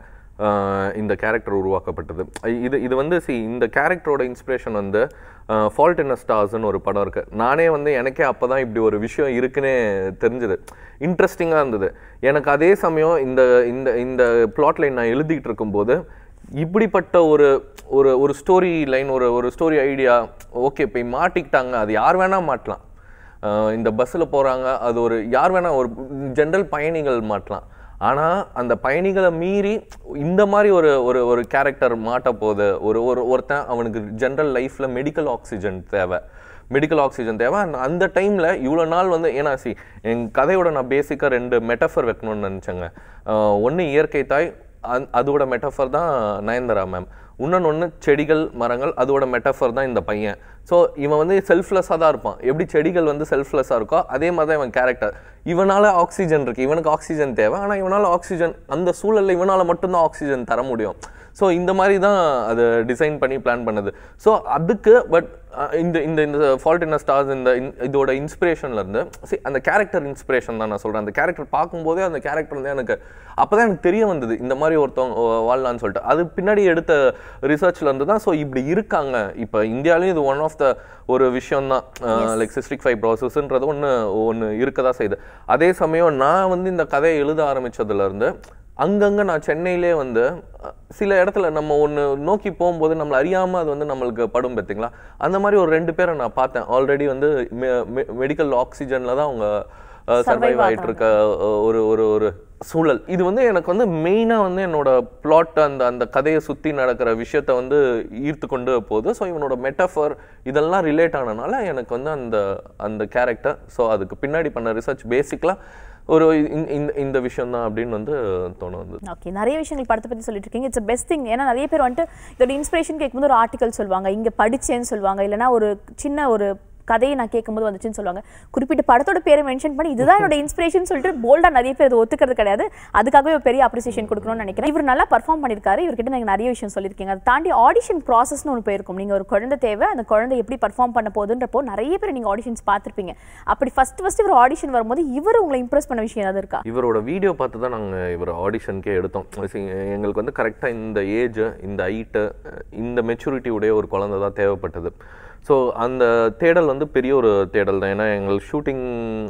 இந்த கேரக்டர் உருவாக்கப்பட்டது. இது இது வந்து சி இந்த கேரக்டரோட இன்ஸ்பிரேஷன் வந்து ஃபால்ட் இன் அ ஸ்டார்ஸ்னு ஒரு படம் இருக்குது. நானே வந்து எனக்கே அப்போ தான் இப்படி ஒரு விஷயம் இருக்குன்னே தெரிஞ்சுது. இன்ட்ரெஸ்டிங்காக இருந்தது எனக்கு. அதே சமயம் இந்த இந்த இந்த பிளாட் லைன் நான் எழுதிக்கிட்டு இருக்கும்போது இப்படிப்பட்ட ஒரு ஒரு ஒரு ஸ்டோரி லைன் ஒரு ஒரு ஸ்டோரி ஐடியா ஓகே போய் மாட்டிக்கிட்டாங்க. அது யார் வேணால் மாட்டலாம். இந்த பஸ்ஸில் போகிறாங்க, அது ஒரு யார் வேணால் ஒரு ஜென்ரல் பயணிகள் மாட்டலாம். ஆனால் அந்த பயணிகளை மீறி இந்த மாதிரி ஒரு ஒரு ஒரு கேரக்டர் மாட்ட போகுது. ஒரு ஒரு ஒருத்தன் அவனுக்கு ஜென்ரல் லைஃப்பில் மெடிக்கல் ஆக்சிஜன் தேவை மெடிக்கல் ஆக்சிஜன் தேவை அந்த டைமில் இவ்வளோ நாள் வந்து ஏன்னா சி என் கதையோட நான் பேசிக்காக ரெண்டு மெட்டஃபர் வைக்கணும்னு நினச்சேங்க. ஒன்று இயற்கை தாய், அந் அதோட மெட்டஃபர் தான் நயன்தாரா மேம். இன்னொன்று ஒன்று செடிகள் மரங்கள், அதோட மெட்டஃபர் தான் இந்த பையன். ஸோ இவன் வந்து செல்ஃப்லெஸ்ஸாக தான் இருப்பான். எப்படி செடிகள் வந்து செல்ஃப்லெஸ்ஸாக இருக்கோ அதே மாதிரி தான் இவன் கேரக்டர். இவனால் ஆக்சிஜன் இருக்குது, இவனுக்கு ஆக்சிஜன் தேவை. ஆனால் இவனால் ஆக்சிஜன் அந்த சூழலில் இவனால் மட்டும்தான் ஆக்சிஜன் தர முடியும். ஸோ இந்த மாதிரி தான் அதை டிசைன் பண்ணி பிளான் பண்ணுது. ஸோ அதுக்கு பட் இந்த இந்த இந்த ஃபால்ட் இன் அ ஸ்டார்ஸ் இந்த இதோட இன்ஸ்பிரேஷன்லேருந்து சரி அந்த கேரக்டர் இன்ஸ்பிரேஷன் தான் நான் சொல்கிறேன். அந்த கேரக்டர் பார்க்கும்போதே அந்த கேரக்டர் வந்து எனக்கு அப்போ தான் எனக்கு தெரிய வந்தது இந்த மாதிரி ஒருத்தவங்க வாழலான்னு சொல்லிட்டு. அது பின்னாடி எடுத்த ரிசர்ச்லேருந்து தான். ஸோ இப்படி இருக்காங்க இப்போ இந்தியாவிலையும். இது ஒன் ஆஃப் த ஒரு விஷயம் தான் லைக் சிஸ்டிக் ஃபைப்ரோசிஸ்ன்றது ஒன்று ஒன்று இருக்க தான் செய்யுது. அதே சமயம் நான் வந்து இந்த கதையை எழுத ஆரம்பித்ததுலேருந்து அங்கங்கே நான் சென்னையிலே வந்து சில இடத்துல நம்ம ஒன்று நோக்கி போகும்போது நம்மளை அறியாமல் அது வந்து நம்மளுக்கு படும் பார்த்தீங்களா. அந்த மாதிரி ஒரு ரெண்டு பேரை நான் பார்த்தேன். ஆல்ரெடி வந்து மெடிக்கல் ஆக்சிஜனில் தான் அவங்க சர்வைவ் ஆகிட்டு இருக்க ஒரு ஒரு ஒரு சூழல். இது வந்து எனக்கு வந்து மெயினாக வந்து என்னோட பிளாட் அந்த அந்த கதையை சுற்றி நடக்கிற விஷயத்த வந்து ஈர்த்து கொண்டு போகுது. ஸோ இவனோட மெட்டஃபர் இதெல்லாம் ரிலேட் ஆனதுனால எனக்கு வந்து அந்த அந்த கேரக்டர் ஸோ அதுக்கு பின்னாடி பண்ண ரிசர்ச் பேசிக்கலாக ஒரு இந்த விஷயம் தான் அப்படின்னு வந்து தோண வந்து. ஓகே, நிறைய விஷயங்கள் படத்தை பற்றி சொல்லிட்டு இருக்கீங்க. It's best thing. ஏன்னா நிறைய பேர் வந்துட்டு இதோட இன்ஸ்பிரேஷன் கேட்கும்போது ஒரு ஆர்டிக்கல் சொல்லுவாங்க, இங்கே படித்தேன்னு சொல்லுவாங்க, இல்லைனா ஒரு சின்ன ஒரு கதையை நான் கேட்கும்போது வந்துச்சுன்னு சொல்லுவாங்க. குறிப்பிட்ட படத்தோட பேரை மென்ஷன் பண்ணி இதுதான் என்னோட இன்ஸ்பிரேஷன் சொல்லிட்டு போல்டாக நிறைய பேர் ஒத்துக்கிறது கிடையாது. அதுக்காகவே ஒரு பெரிய அப்ரிசியேஷன் கொடுக்கணும்னு நினைக்கிறேன். இவர் நல்லா பர்ஃபார்ம் பண்ணியிருக்காரு. இவர்கிட்ட நீங்கள் நிறைய விஷயம் சொல்லியிருக்கீங்க. அதை தாண்டி ஆடிஷன் ப்ராசஸ்னு ஒன்று போயிருக்கும். நீங்கள் ஒரு குழந்தை தேவை, அந்த குழந்தை எப்படி பர்ஃபார்ம் பண்ண போகுதுன்றப்போ நிறைய பேர் நீங்கள் ஆடிஷன்ஸ் பார்த்துருப்பீங்க. அப்படி ஃபர்ஸ்ட் ஃபர்ஸ்ட் இவர் ஆடிஷன் வரும்போது இவர் உங்களை இம்ப்ரெஸ் பண்ண விஷயம் ஏதாவது இருக்கா? இவரோட வீடியோ பார்த்து தான் நாங்கள் இவர் ஆடிஷனுக்கே எடுத்தோம். எங்களுக்கு வந்து கரெக்டாக இந்த ஏஜ், இந்த ஹைட்டு, இந்த மெச்சூரிட்டி உடைய ஒரு குழந்தை தான் தேவைப்பட்டது. ஸோ அந்த தேடல் வந்து பெரிய ஒரு தேடல் தான். ஏன்னா எங்கள் ஷூட்டிங்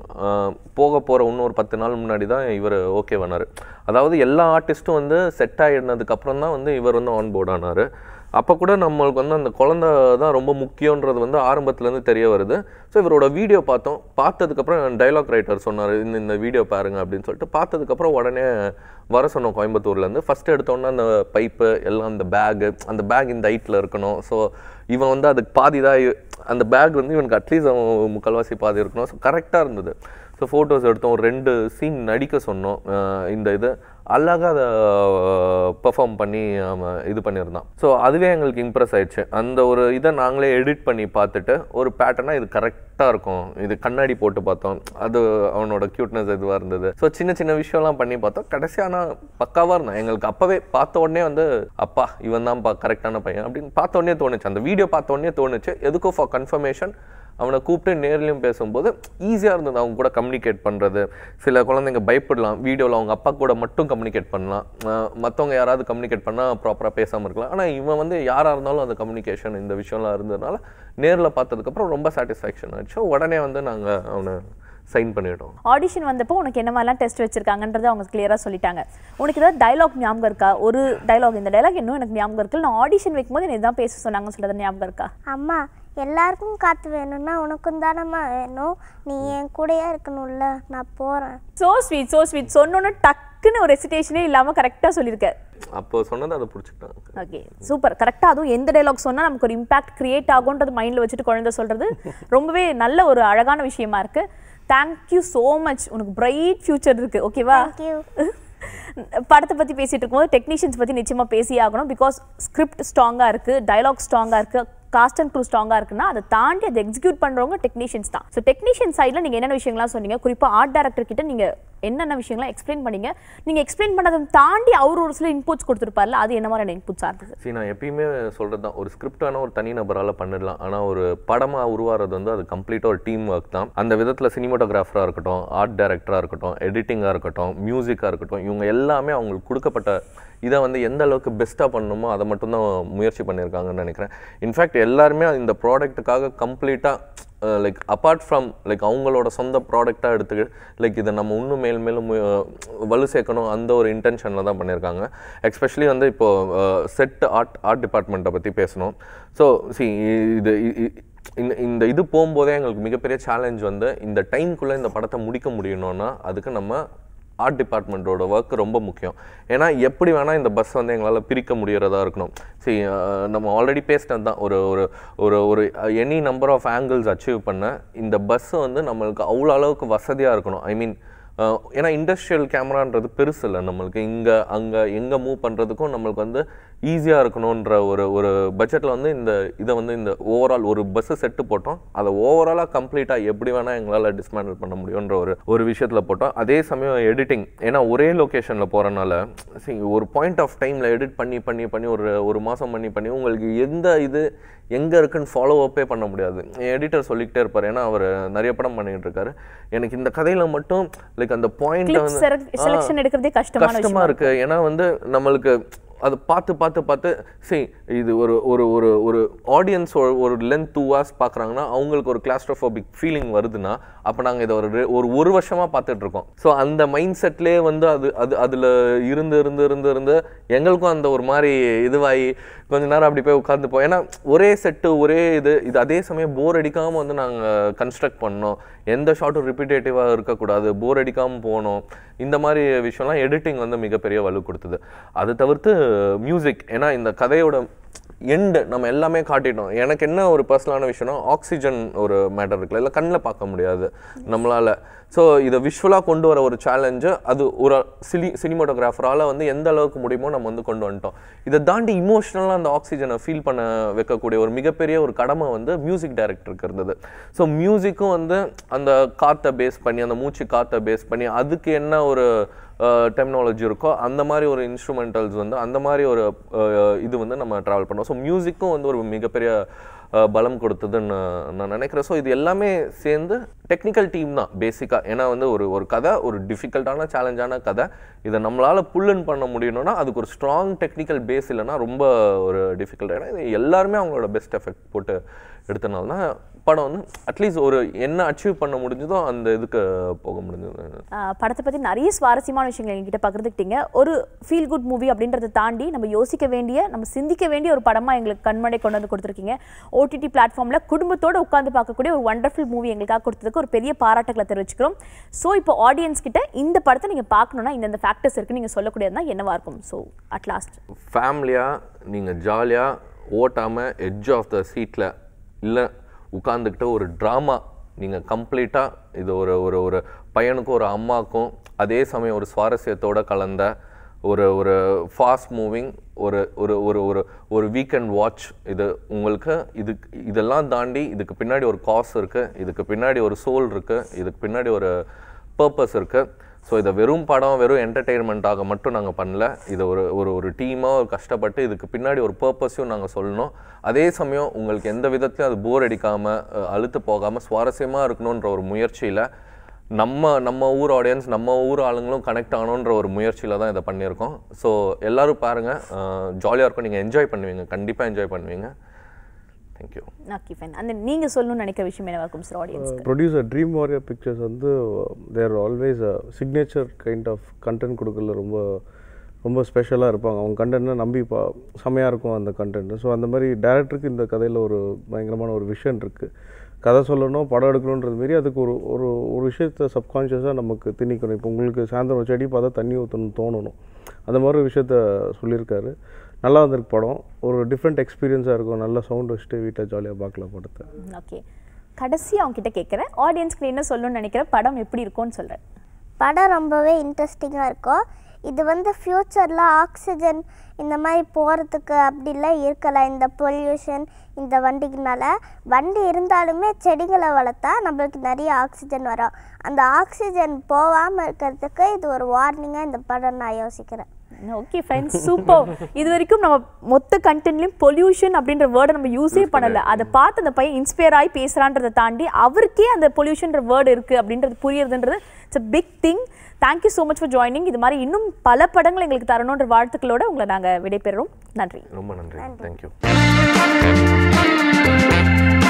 போக போகிற இன்னொரு பத்து நாள் முன்னாடி தான் இவர் ஓகே பண்ணார். அதாவது எல்லா ஆர்டிஸ்ட்டும் வந்து செட் ஆகிடுனதுக்கப்புறம் தான் வந்து இவர் வந்து ஆன் போர்ட் ஆனார். அப்போ கூட நம்மளுக்கு வந்து அந்த குழந்தை தான் ரொம்ப முக்கியன்றது வந்து ஆரம்பத்துலேருந்து தெரிய வருது. ஸோ இவரோட வீடியோ பார்த்தோம். பார்த்ததுக்கப்புறம் டைலாக் ரைட்டர் சொன்னார் இந்த இந்த வீடியோ பாருங்க அப்படின்னு சொல்லிட்டு. பார்த்ததுக்கப்புறம் உடனே வர சொன்னோம் கோயம்புத்தூர்லேருந்து. ஃபஸ்ட்டு எடுத்தோன்னே அந்த பைப்பு எல்லாம் அந்த பேகு அந்த பேக் இந்த ஹைட்டில் இருக்கணும். ஸோ இவன் வந்து அதுக்கு பாதி தான் அந்த பேக் வந்து இவனுக்கு அட்லீஸ்ட் அவன் முக்கால்வாசி பாதி இருக்கணும். ஸோ கரெக்டாக இருந்தது. ஸோ ஃபோட்டோஸ் எடுத்தோம், ஒரு ரெண்டு சீன் நடிக்க சொன்னோம். இந்த இது அழகாக அதை பெர்ஃபார்ம் பண்ணி அவன் இது பண்ணியிருந்தான். ஸோ அதுவே எங்களுக்கு இம்ப்ரெஸ் ஆயிடுச்சு. அந்த ஒரு இதை நாங்களே எடிட் பண்ணி பார்த்துட்டு ஒரு பேட்டர்னாக இது கரெக்டாக இருக்கும், இது கண்ணாடி போட்டு பார்த்தோம், அது அவனோட க்யூட்னஸ் இதுவாக இருந்தது. ஸோ சின்ன சின்ன விஷயம்லாம் பண்ணி பார்த்தோம். கடைசி ஆனால் பக்காவாக இருந்தான். எங்களுக்கு அப்போவே பார்த்த உடனே வந்து அப்பா இவன் தான் பா கரெக்டான பையன் அப்படின்னு பார்த்த உடனே தோணுச்சு. அந்த வீடியோ பார்த்த உடனே தோணுச்சு. எதுக்கும் ஃபார் கன்ஃபர்மேஷன் அவனை கூப்பிட்டு நேர்லையும் பேசும்போது ஈஸியாக இருந்தது அவங்க கூட கம்யூனிகேட் பண்ணுறது. சில குழந்தைங்க பயப்படலாம், வீடியோவில் அவங்க அப்பா கூட மட்டும் கம்யூனிகேட் பண்ணலாம், மற்றவங்க யாராவது கம்யூனிகேட் பண்ணால் ப்ராப்பராக பேசாமல் இருக்கலாம். ஆனால் இவன் வந்து யாராக இருந்தாலும் அந்த கம்யூனிகேஷன் இந்த விஷயம்லாம் இருந்ததுனால நேரில் பார்த்ததுக்கப்புறம் ரொம்ப சாட்டிஸ்ஃபேக்ஷன் ஆயிடுச்சு. உடனே வந்து நாங்கள் அவனை சைன் பண்ணிவிட்டோம். ஆடிஷன் வந்தப்போ உனக்கு என்ன மாதிரிலாம் டெஸ்ட் வச்சிருக்காங்கன்றதை அவங்க கிளியராக சொல்லிட்டாங்க. உனக்கு ஏதாவது டைலாக் ஞாபகம் இருக்கா? ஒரு டைலாக், இந்த டைலாக் இன்னும் எனக்கு ஞாபகம் இருக்கு, நான் ஆடிஷன் வைக்கும்போது என்ன தான் பேச சொன்னாங்கன்னு சொல்றது ஞாபகம் இருக்கா? அம்மா எல்லாருக்கும் காற்று வேணும்னா உனக்கும் தானம்மா வேணும், நீ என் கூடயே இருக்கணும்ல, நான் போகிறேன். So sweet, so sweet. சொன்னோன்னு டக்குன்னு ஒரு ரெசிடேஷனே இல்லாமல் கரெக்டாக சொல்லியிருக்கேன். அப்போ சொன்னதை அதை பிடிச்சிட்டாங்க. Okay, super. கரெக்டாக அதுவும் எந்த டைலாக் சொன்னால் நமக்கு ஒரு இம்பாக்ட் கிரியேட் ஆகுன்றது மைண்டில் வச்சுட்டு குழந்தை சொல்கிறது ரொம்பவே நல்ல ஒரு அழகான விஷயமா இருக்குது. Thank you so much. உனக்கு பிரைட் ஃபியூச்சர் இருக்குது. ஓகேவா? படத்தை பற்றி பேசிகிட்டு இருக்கும்போது டெக்னீஷியன்ஸ் பற்றி நிச்சயமாக பேசி ஆகணும். பிகாஸ் ஸ்கிரிப்ட் ஸ்ட்ராங்காக இருக்குது, டைலாக் ஸ்ட்ராங்காக இருக்குது, காஸ்ட் அண்ட் க்ரூ ஸ்ட்ராங்காக இருக்குன்னா அதை தாண்டி அதை எக்ஸிக்யூட் பண்ணுறவங்க டெக்னீஷியன்ஸ் தான். ஸோ டெக்னீஷியன் சைடில் நீங்கள் என்னென்ன விஷயங்கள்லாம் சொன்னீங்க? குறிப்பாக ஆர்ட் டைரக்டர் கிட்ட நீங்கள் என்னென்ன விஷயங்கள்லாம் எக்ஸ்பிளைன் பண்ணீங்க. நீங்கள் எக்ஸ்பிளைன் பண்ணதை தாண்டி அவர் ஒரு சில இன்புட்ஸ் கொடுத்துருப்பார்ல, அது என்ன மாதிரியான இன்புட்ஸாக இருந்தது? சரி, நான் எப்பயுமே சொல்கிறது தான், ஒரு ஸ்கிரிப்டான ஒரு தனி நபரால் பண்ணிடலாம், ஆனால் ஒரு படமாக உருவாகிறது வந்து அது கம்ப்ளீட்டாக ஒரு டீம் ஒர்க் தான். அந்த விதத்தில் சினிமாட்டோகிராஃபராக இருக்கட்டும், ஆர்ட் டைரக்டராக இருக்கட்டும், எடிட்டிங்காக இருக்கட்டும், மியூசிக்காக இருக்கட்டும், இவங்க எல்லாமே அவங்களுக்கு கொடுக்கப்பட்ட இதை வந்து எந்த அளவுக்கு பெஸ்ட்டாக பண்ணணுமோ அதை மட்டும்தான் முயற்சி பண்ணியிருக்காங்கன்னு நினைக்கிறேன். இன்ஃபேக்ட் எல்லாருமே இந்த ப்ராடக்ட்டுக்காக கம்ப்ளீட்டாக லைக் அப்பார்ட் ஃப்ரம் லைக் அவங்களோட சொந்த ப்ராடக்டாக எடுத்துக்கிட்டு லைக் இதை நம்ம இன்னும் மேல் மேலும் வலு சேர்க்கணும் அந்த ஒரு இன்டென்ஷனில் தான் பண்ணியிருக்காங்க. எஸ்பெஷலி வந்து இப்போது செட் ஆர்ட் ஆர்ட் டிபார்ட்மெண்ட்டை பற்றி பேசணும். ஸோ சி இது இந்த இந்த இது போகும்போதே எங்களுக்கு மிகப்பெரிய சேலஞ்ச் வந்து இந்த டைம்குள்ளே இந்த படத்தை முடிக்க முடியணும்னா அதுக்கு நம்ம ஆர்ட் டிபார்ட்மெண்ட்டோட ஒர்க் ரொம்ப முக்கியம். ஏன்னா எப்படி வேணால் இந்த பஸ் வந்து எங்களால் பிரிக்க முடியறதா இருக்கணும். சரி, நம்ம ஆல்ரெடி பேசினது தான், ஒரு ஒரு ஒரு ஒரு any number of angles achieve பண்ண இந்த பஸ்ஸு வந்து நம்மளுக்கு அவ்வளோ அளவுக்கு வசதியாக இருக்கணும். ஐ மீன் ஏன்னா இண்டஸ்ட்ரியல் கேமரான்றது பெருசு இல்லை, நம்மளுக்கு இங்கே அங்கே எங்கே மூவ் பண்ணுறதுக்கும் நம்மளுக்கு வந்து ஈஸியாக இருக்கணுன்ற ஒரு ஒரு பட்ஜெட்டில் வந்து இந்த இதை வந்து இந்த ஓவரால் ஒரு பஸ்ஸு செட்டு போட்டோம். அதை ஓவராலாக கம்ப்ளீட்டாக எப்படி வேணால் எங்களால் டிஸ்மேண்டில் பண்ண முடியுன்ற ஒரு ஒரு விஷயத்தில் போட்டோம். அதே சமயம் எடிட்டிங், ஏன்னா ஒரே லொக்கேஷனில் போகிறனால சரி ஒரு பாயிண்ட் ஆஃப் டைமில் எடிட் பண்ணி பண்ணி பண்ணி ஒரு ஒரு மாதம் பண்ணி பண்ணி உங்களுக்கு எந்த இது எங்கே இருக்குன்னு ஃபாலோ அப்பே பண்ண முடியாது. எடிட்டர் சொல்லிக்கிட்டே இருப்பார், ஏன்னா அவர் நிறைய படம் பண்ணிக்கிட்டு இருக்காரு. எனக்கு இந்த கதையில் மட்டும் லைக் அந்த பாயிண்ட் வந்து கஷ்டமாக இருக்குது. ஏன்னா வந்து நம்மளுக்கு அது பார்த்து பார்த்து பார்த்து சரி இது ஒரு ஒரு ஒரு ஒரு ஆடியன்ஸ் ஒரு லென்த் டூ ஹவர்ஸ் பார்க்குறாங்கன்னா அவங்களுக்கு ஒரு கிளாஸ்ட்ரோஃபோபிக் ஃபீலிங் வருதுன்னா அப்போ நாங்கள் இதை ஒரு ஒரு ஒரு வருஷமாக பார்த்துட்டு இருக்கோம். ஸோ அந்த மைண்ட் செட்லேயே வந்து அது அது அதில் இருந்து இருந்து இருந்து இருந்து எங்களுக்கும் அந்த ஒரு மாதிரி இதுவாகி கொஞ்ச நேரம் அப்படி போய் உட்காந்துப்போம். ஏன்னா ஒரே செட்டு ஒரே இது இது அதே சமயம் போர் அடிக்காமல் வந்து நாங்கள் கன்ஸ்ட்ரக்ட் பண்ணோம். எந்த ஷார்ட்டும் ரிப்பீட்டேட்டிவாக இருக்கக்கூடாது, போர் அடிக்காமல் போகணும். இந்த மாதிரி விஷயம்லாம் எடிட்டிங் வந்து மிகப்பெரிய வலு கொடுத்தது. அது தவிர்த்து மியூசிக், ஏன்னா இந்த கதையோட எண்டு நம்ம எல்லாமே காட்டிட்டோம். எனக்கு என்ன ஒரு பர்சனலான விஷயம்னா ஆக்சிஜன் ஒரு மேட்டர் இருக்குல்ல, இல்லை கண்ணில் பார்க்க முடியாது நம்மளால். ஸோ இதை விஷுவலாக கொண்டு வர ஒரு சேலஞ்சு அது ஒரு சினி சினிமாட்டோகிராஃபரால் வந்து எந்த அளவுக்கு முடியுமோ நம்ம வந்து கொண்டு வந்துட்டோம். இதை தாண்டி இமோஷ்னலாக அந்த ஆக்சிஜனை ஃபீல் பண்ண வைக்கக்கூடிய ஒரு மிகப்பெரிய ஒரு கடமை வந்து மியூசிக் டைரக்டருக்கு இருந்தது. ஸோ மியூசிக்கும் வந்து அந்த காற்றை பேஸ் பண்ணி அந்த மூச்சு காற்றை பேஸ் பண்ணி அதுக்கு என்ன ஒரு டெக்னாலஜி இருக்கோ அந்த மாதிரி ஒரு இன்ஸ்ட்ருமெண்டல்ஸ் வந்து அந்த மாதிரி ஒரு இது வந்து நம்ம ட்ராவல் பண்ணோம். ஸோ மியூசிக்கும் வந்து ஒரு மிகப்பெரிய பலம் கொடுத்ததுன்னு நான் நினைக்கிறேன். ஸோ இது எல்லாமே சேர்ந்து டெக்னிக்கல் டீம் தான் பேசிக்காக. ஏன்னா வந்து ஒரு ஒரு கதை ஒரு டிஃபிகல்ட்டான சேலஞ்சான கதை, இதை நம்மளால் புல்லுன்னு பண்ண முடியணும்னா அதுக்கு ஒரு ஸ்ட்ராங் டெக்னிக்கல் பேஸ் இல்லைன்னா ரொம்ப ஒரு டிஃபிகல்ட். ஏன்னா இது எல்லாருமே அவங்களோட பெஸ்ட் எஃபெக்ட் போட்டு எடுத்தனால தான் படம் வந்து அட்லீஸ்ட் ஒரு என்ன அச்சீவ் பண்ண முடிஞ்சதோ அந்த இதுக்கு போக முடிஞ்சது. படத்தை பற்றி நிறைய சுவாரஸ்யமான விஷயங்கள் எங்ககிட்ட பகிர்ந்துக்கிட்டீங்க. ஒரு ஃபீல் குட் மூவி அப்படின்றத தாண்டி நம்ம யோசிக்க வேண்டிய நம்ம சிந்திக்க வேண்டிய ஒரு படமாக எங்களுக்கு கண்மடை கொண்டு வந்து கொடுத்துருக்கீங்க. ஓடிடி பிளாட்ஃபார்மில் குடும்பத்தோடு உட்காந்து பார்க்கக்கூடிய ஒரு வண்டர்ஃபுல் மூவி எங்களுக்காக கொடுத்ததுக்கு ஒரு பெரிய பாராட்டுகளை தெரிவிச்சுக்கிறோம். ஸோ இப்போ ஆடியன்ஸ் கிட்ட இந்த படத்தை நீங்கள் பார்க்கணுன்னா இந்த ஃபேக்டர்ஸ் இருக்குது நீங்கள் சொல்லக்கூடியதுனா என்னவா இருக்கும்? ஸோ அட் லாஸ்ட் ஃபேமிலியாக நீங்கள் ஜாலியாக ஓட்டாமல் எட்ஜ் ஆஃப் த சீட்டில் இல்லை உட்காந்துக்கிட்ட ஒரு ட்ராமா நீங்கள் கம்ப்ளீட்டாக இது ஒரு ஒரு ஒரு பையனுக்கும் ஒரு அம்மாவுக்கும் அதே சமயம் ஒரு சுவாரஸ்யத்தோடு கலந்த ஒரு ஒரு ஃபாஸ்ட் மூவிங் ஒரு ஒரு ஒரு ஒரு ஒரு வீக்கெண்ட் வாட்ச். இது உங்களுக்கு இது இதெல்லாம் தாண்டி இதுக்கு பின்னாடி ஒரு காஸ் இருக்குது, இதுக்கு பின்னாடி ஒரு சோல் இருக்குது, இதுக்கு பின்னாடி ஒரு பர்பஸ் இருக்குது. ஸோ இதை வெறும் படம் வெறும் என்டர்டெயின்மெண்ட்டாக மட்டும் நாங்கள் பண்ணல, இதை ஒரு ஒரு ஒரு டீமாக கஷ்டப்பட்டு இதுக்கு பின்னாடி ஒரு பர்பஸையும் நாங்கள் சொல்லணும். அதே சமயம் உங்களுக்கு எந்த விதத்துலையும் அது போர் அடிக்காமல் அழுத்து போகாமல் சுவாரஸ்யமாக இருக்கணுன்ற ஒரு முயற்சியில் நம்ம நம்ம ஊர் ஆடியன்ஸ் நம்ம ஊர் ஆளுங்களும் கனெக்ட் ஆகணுன்ற ஒரு முயற்சியில் தான் இதை பண்ணியிருக்கோம். ஸோ எல்லோரும் பாருங்கள், ஜாலியாக இருக்கும், நீங்கள் என்ஜாய் பண்ணுவீங்க, கண்டிப்பாக என்ஜாய் பண்ணுவீங்க. தேங்க்யூ. Okay fine. அந்த நீங்கள் சொல்லணும்னு நினைக்கிற விஷயம் என்னவா இருக்கும் சார் ஆடியன்ஸ்க்கு? ப்ரொடியூசர் ட்ரீம் வாரியர் பிக்சர்ஸ் வந்து their always signature kind of content கொடுக்கல ரொம்ப ரொம்ப ஸ்பெஷலாக இருப்பாங்க. அவங்க கண்டென்ட்னா நம்பி பா செம்மையாக இருக்கும் அந்த கண்டென்ட். ஸோ அந்த மாதிரி டேரக்டருக்கு இந்த கதையில் ஒரு பயங்கரமான ஒரு விஷன் இருக்குது. கதை சொல்லணும் படம் எடுக்கணுன்றது மாரி அதுக்கு ஒரு ஒரு ஒரு விஷயத்தை சப்கான்ஷியஸாக நமக்கு திணிக்கணும். இப்போ உங்களுக்கு சாயந்தரம் செடி பார்த்தா தண்ணி ஊற்றணும்னு தோணணும், அந்த மாதிரி ஒரு விஷயத்த சொல்லியிருக்காரு. நல்லா வந்திருக்கு படம், ஒரு டிஃப்ரெண்ட் எக்ஸ்பீரியன்ஸாக இருக்கும். நல்லா சவுண்ட் வச்சுட்டு வீட்டை ஜாலியாக பார்க்கலாம் படத்தை. ஓகே, கடைசி அவங்க கிட்ட கேட்குறேன், ஆடியன்ஸ்க்கு என்ன சொல்லணும்னு நினைக்கிறேன், படம் எப்படி இருக்கும்னு சொல்கிறேன். படம் ரொம்பவே இன்ட்ரெஸ்டிங்காக இருக்கும். இது வந்து ஃப்யூச்சரில் ஆக்சிஜன் இந்த மாதிரி போகிறதுக்கு அப்படிலாம் இருக்கலாம். இந்த பொல்யூஷன் இந்த வண்டிக்குனால வண்டி இருந்தாலுமே செடிகளை வளர்த்தா நம்மளுக்கு நிறைய ஆக்சிஜன் வரும். அந்த ஆக்சிஜன் போகாமல் இருக்கிறதுக்கு இது ஒரு வார்னிங்காக இந்த படம் நான் யோசிக்கிறேன். Okay fine, super. இது வரைக்கும் நம்ம மொத்த கண்டென்ட்லயும் பொல்யூஷன் அப்படின்ற வேர்டை நம்ம யூஸே பண்ணல. அதை பார்த்து அந்த பையன் இன்ஸ்பயர் ஆகி பேசுறான்றதை தாண்டி அவருக்கே அந்த பொல்யூஷன்ற வேர்டு இருக்கு அப்படின்றது புரியுறதுன்றது it's a big thing. Thank you so much for joining. இது மாதிரி இன்னும் பல படங்கள் எங்களுக்கு தரணுன்ற வாழ்த்துக்களோட உங்களை நாங்கள் விடைபெறுறோம். நன்றி. ரொம்ப நன்றி. தேங்க்யூ.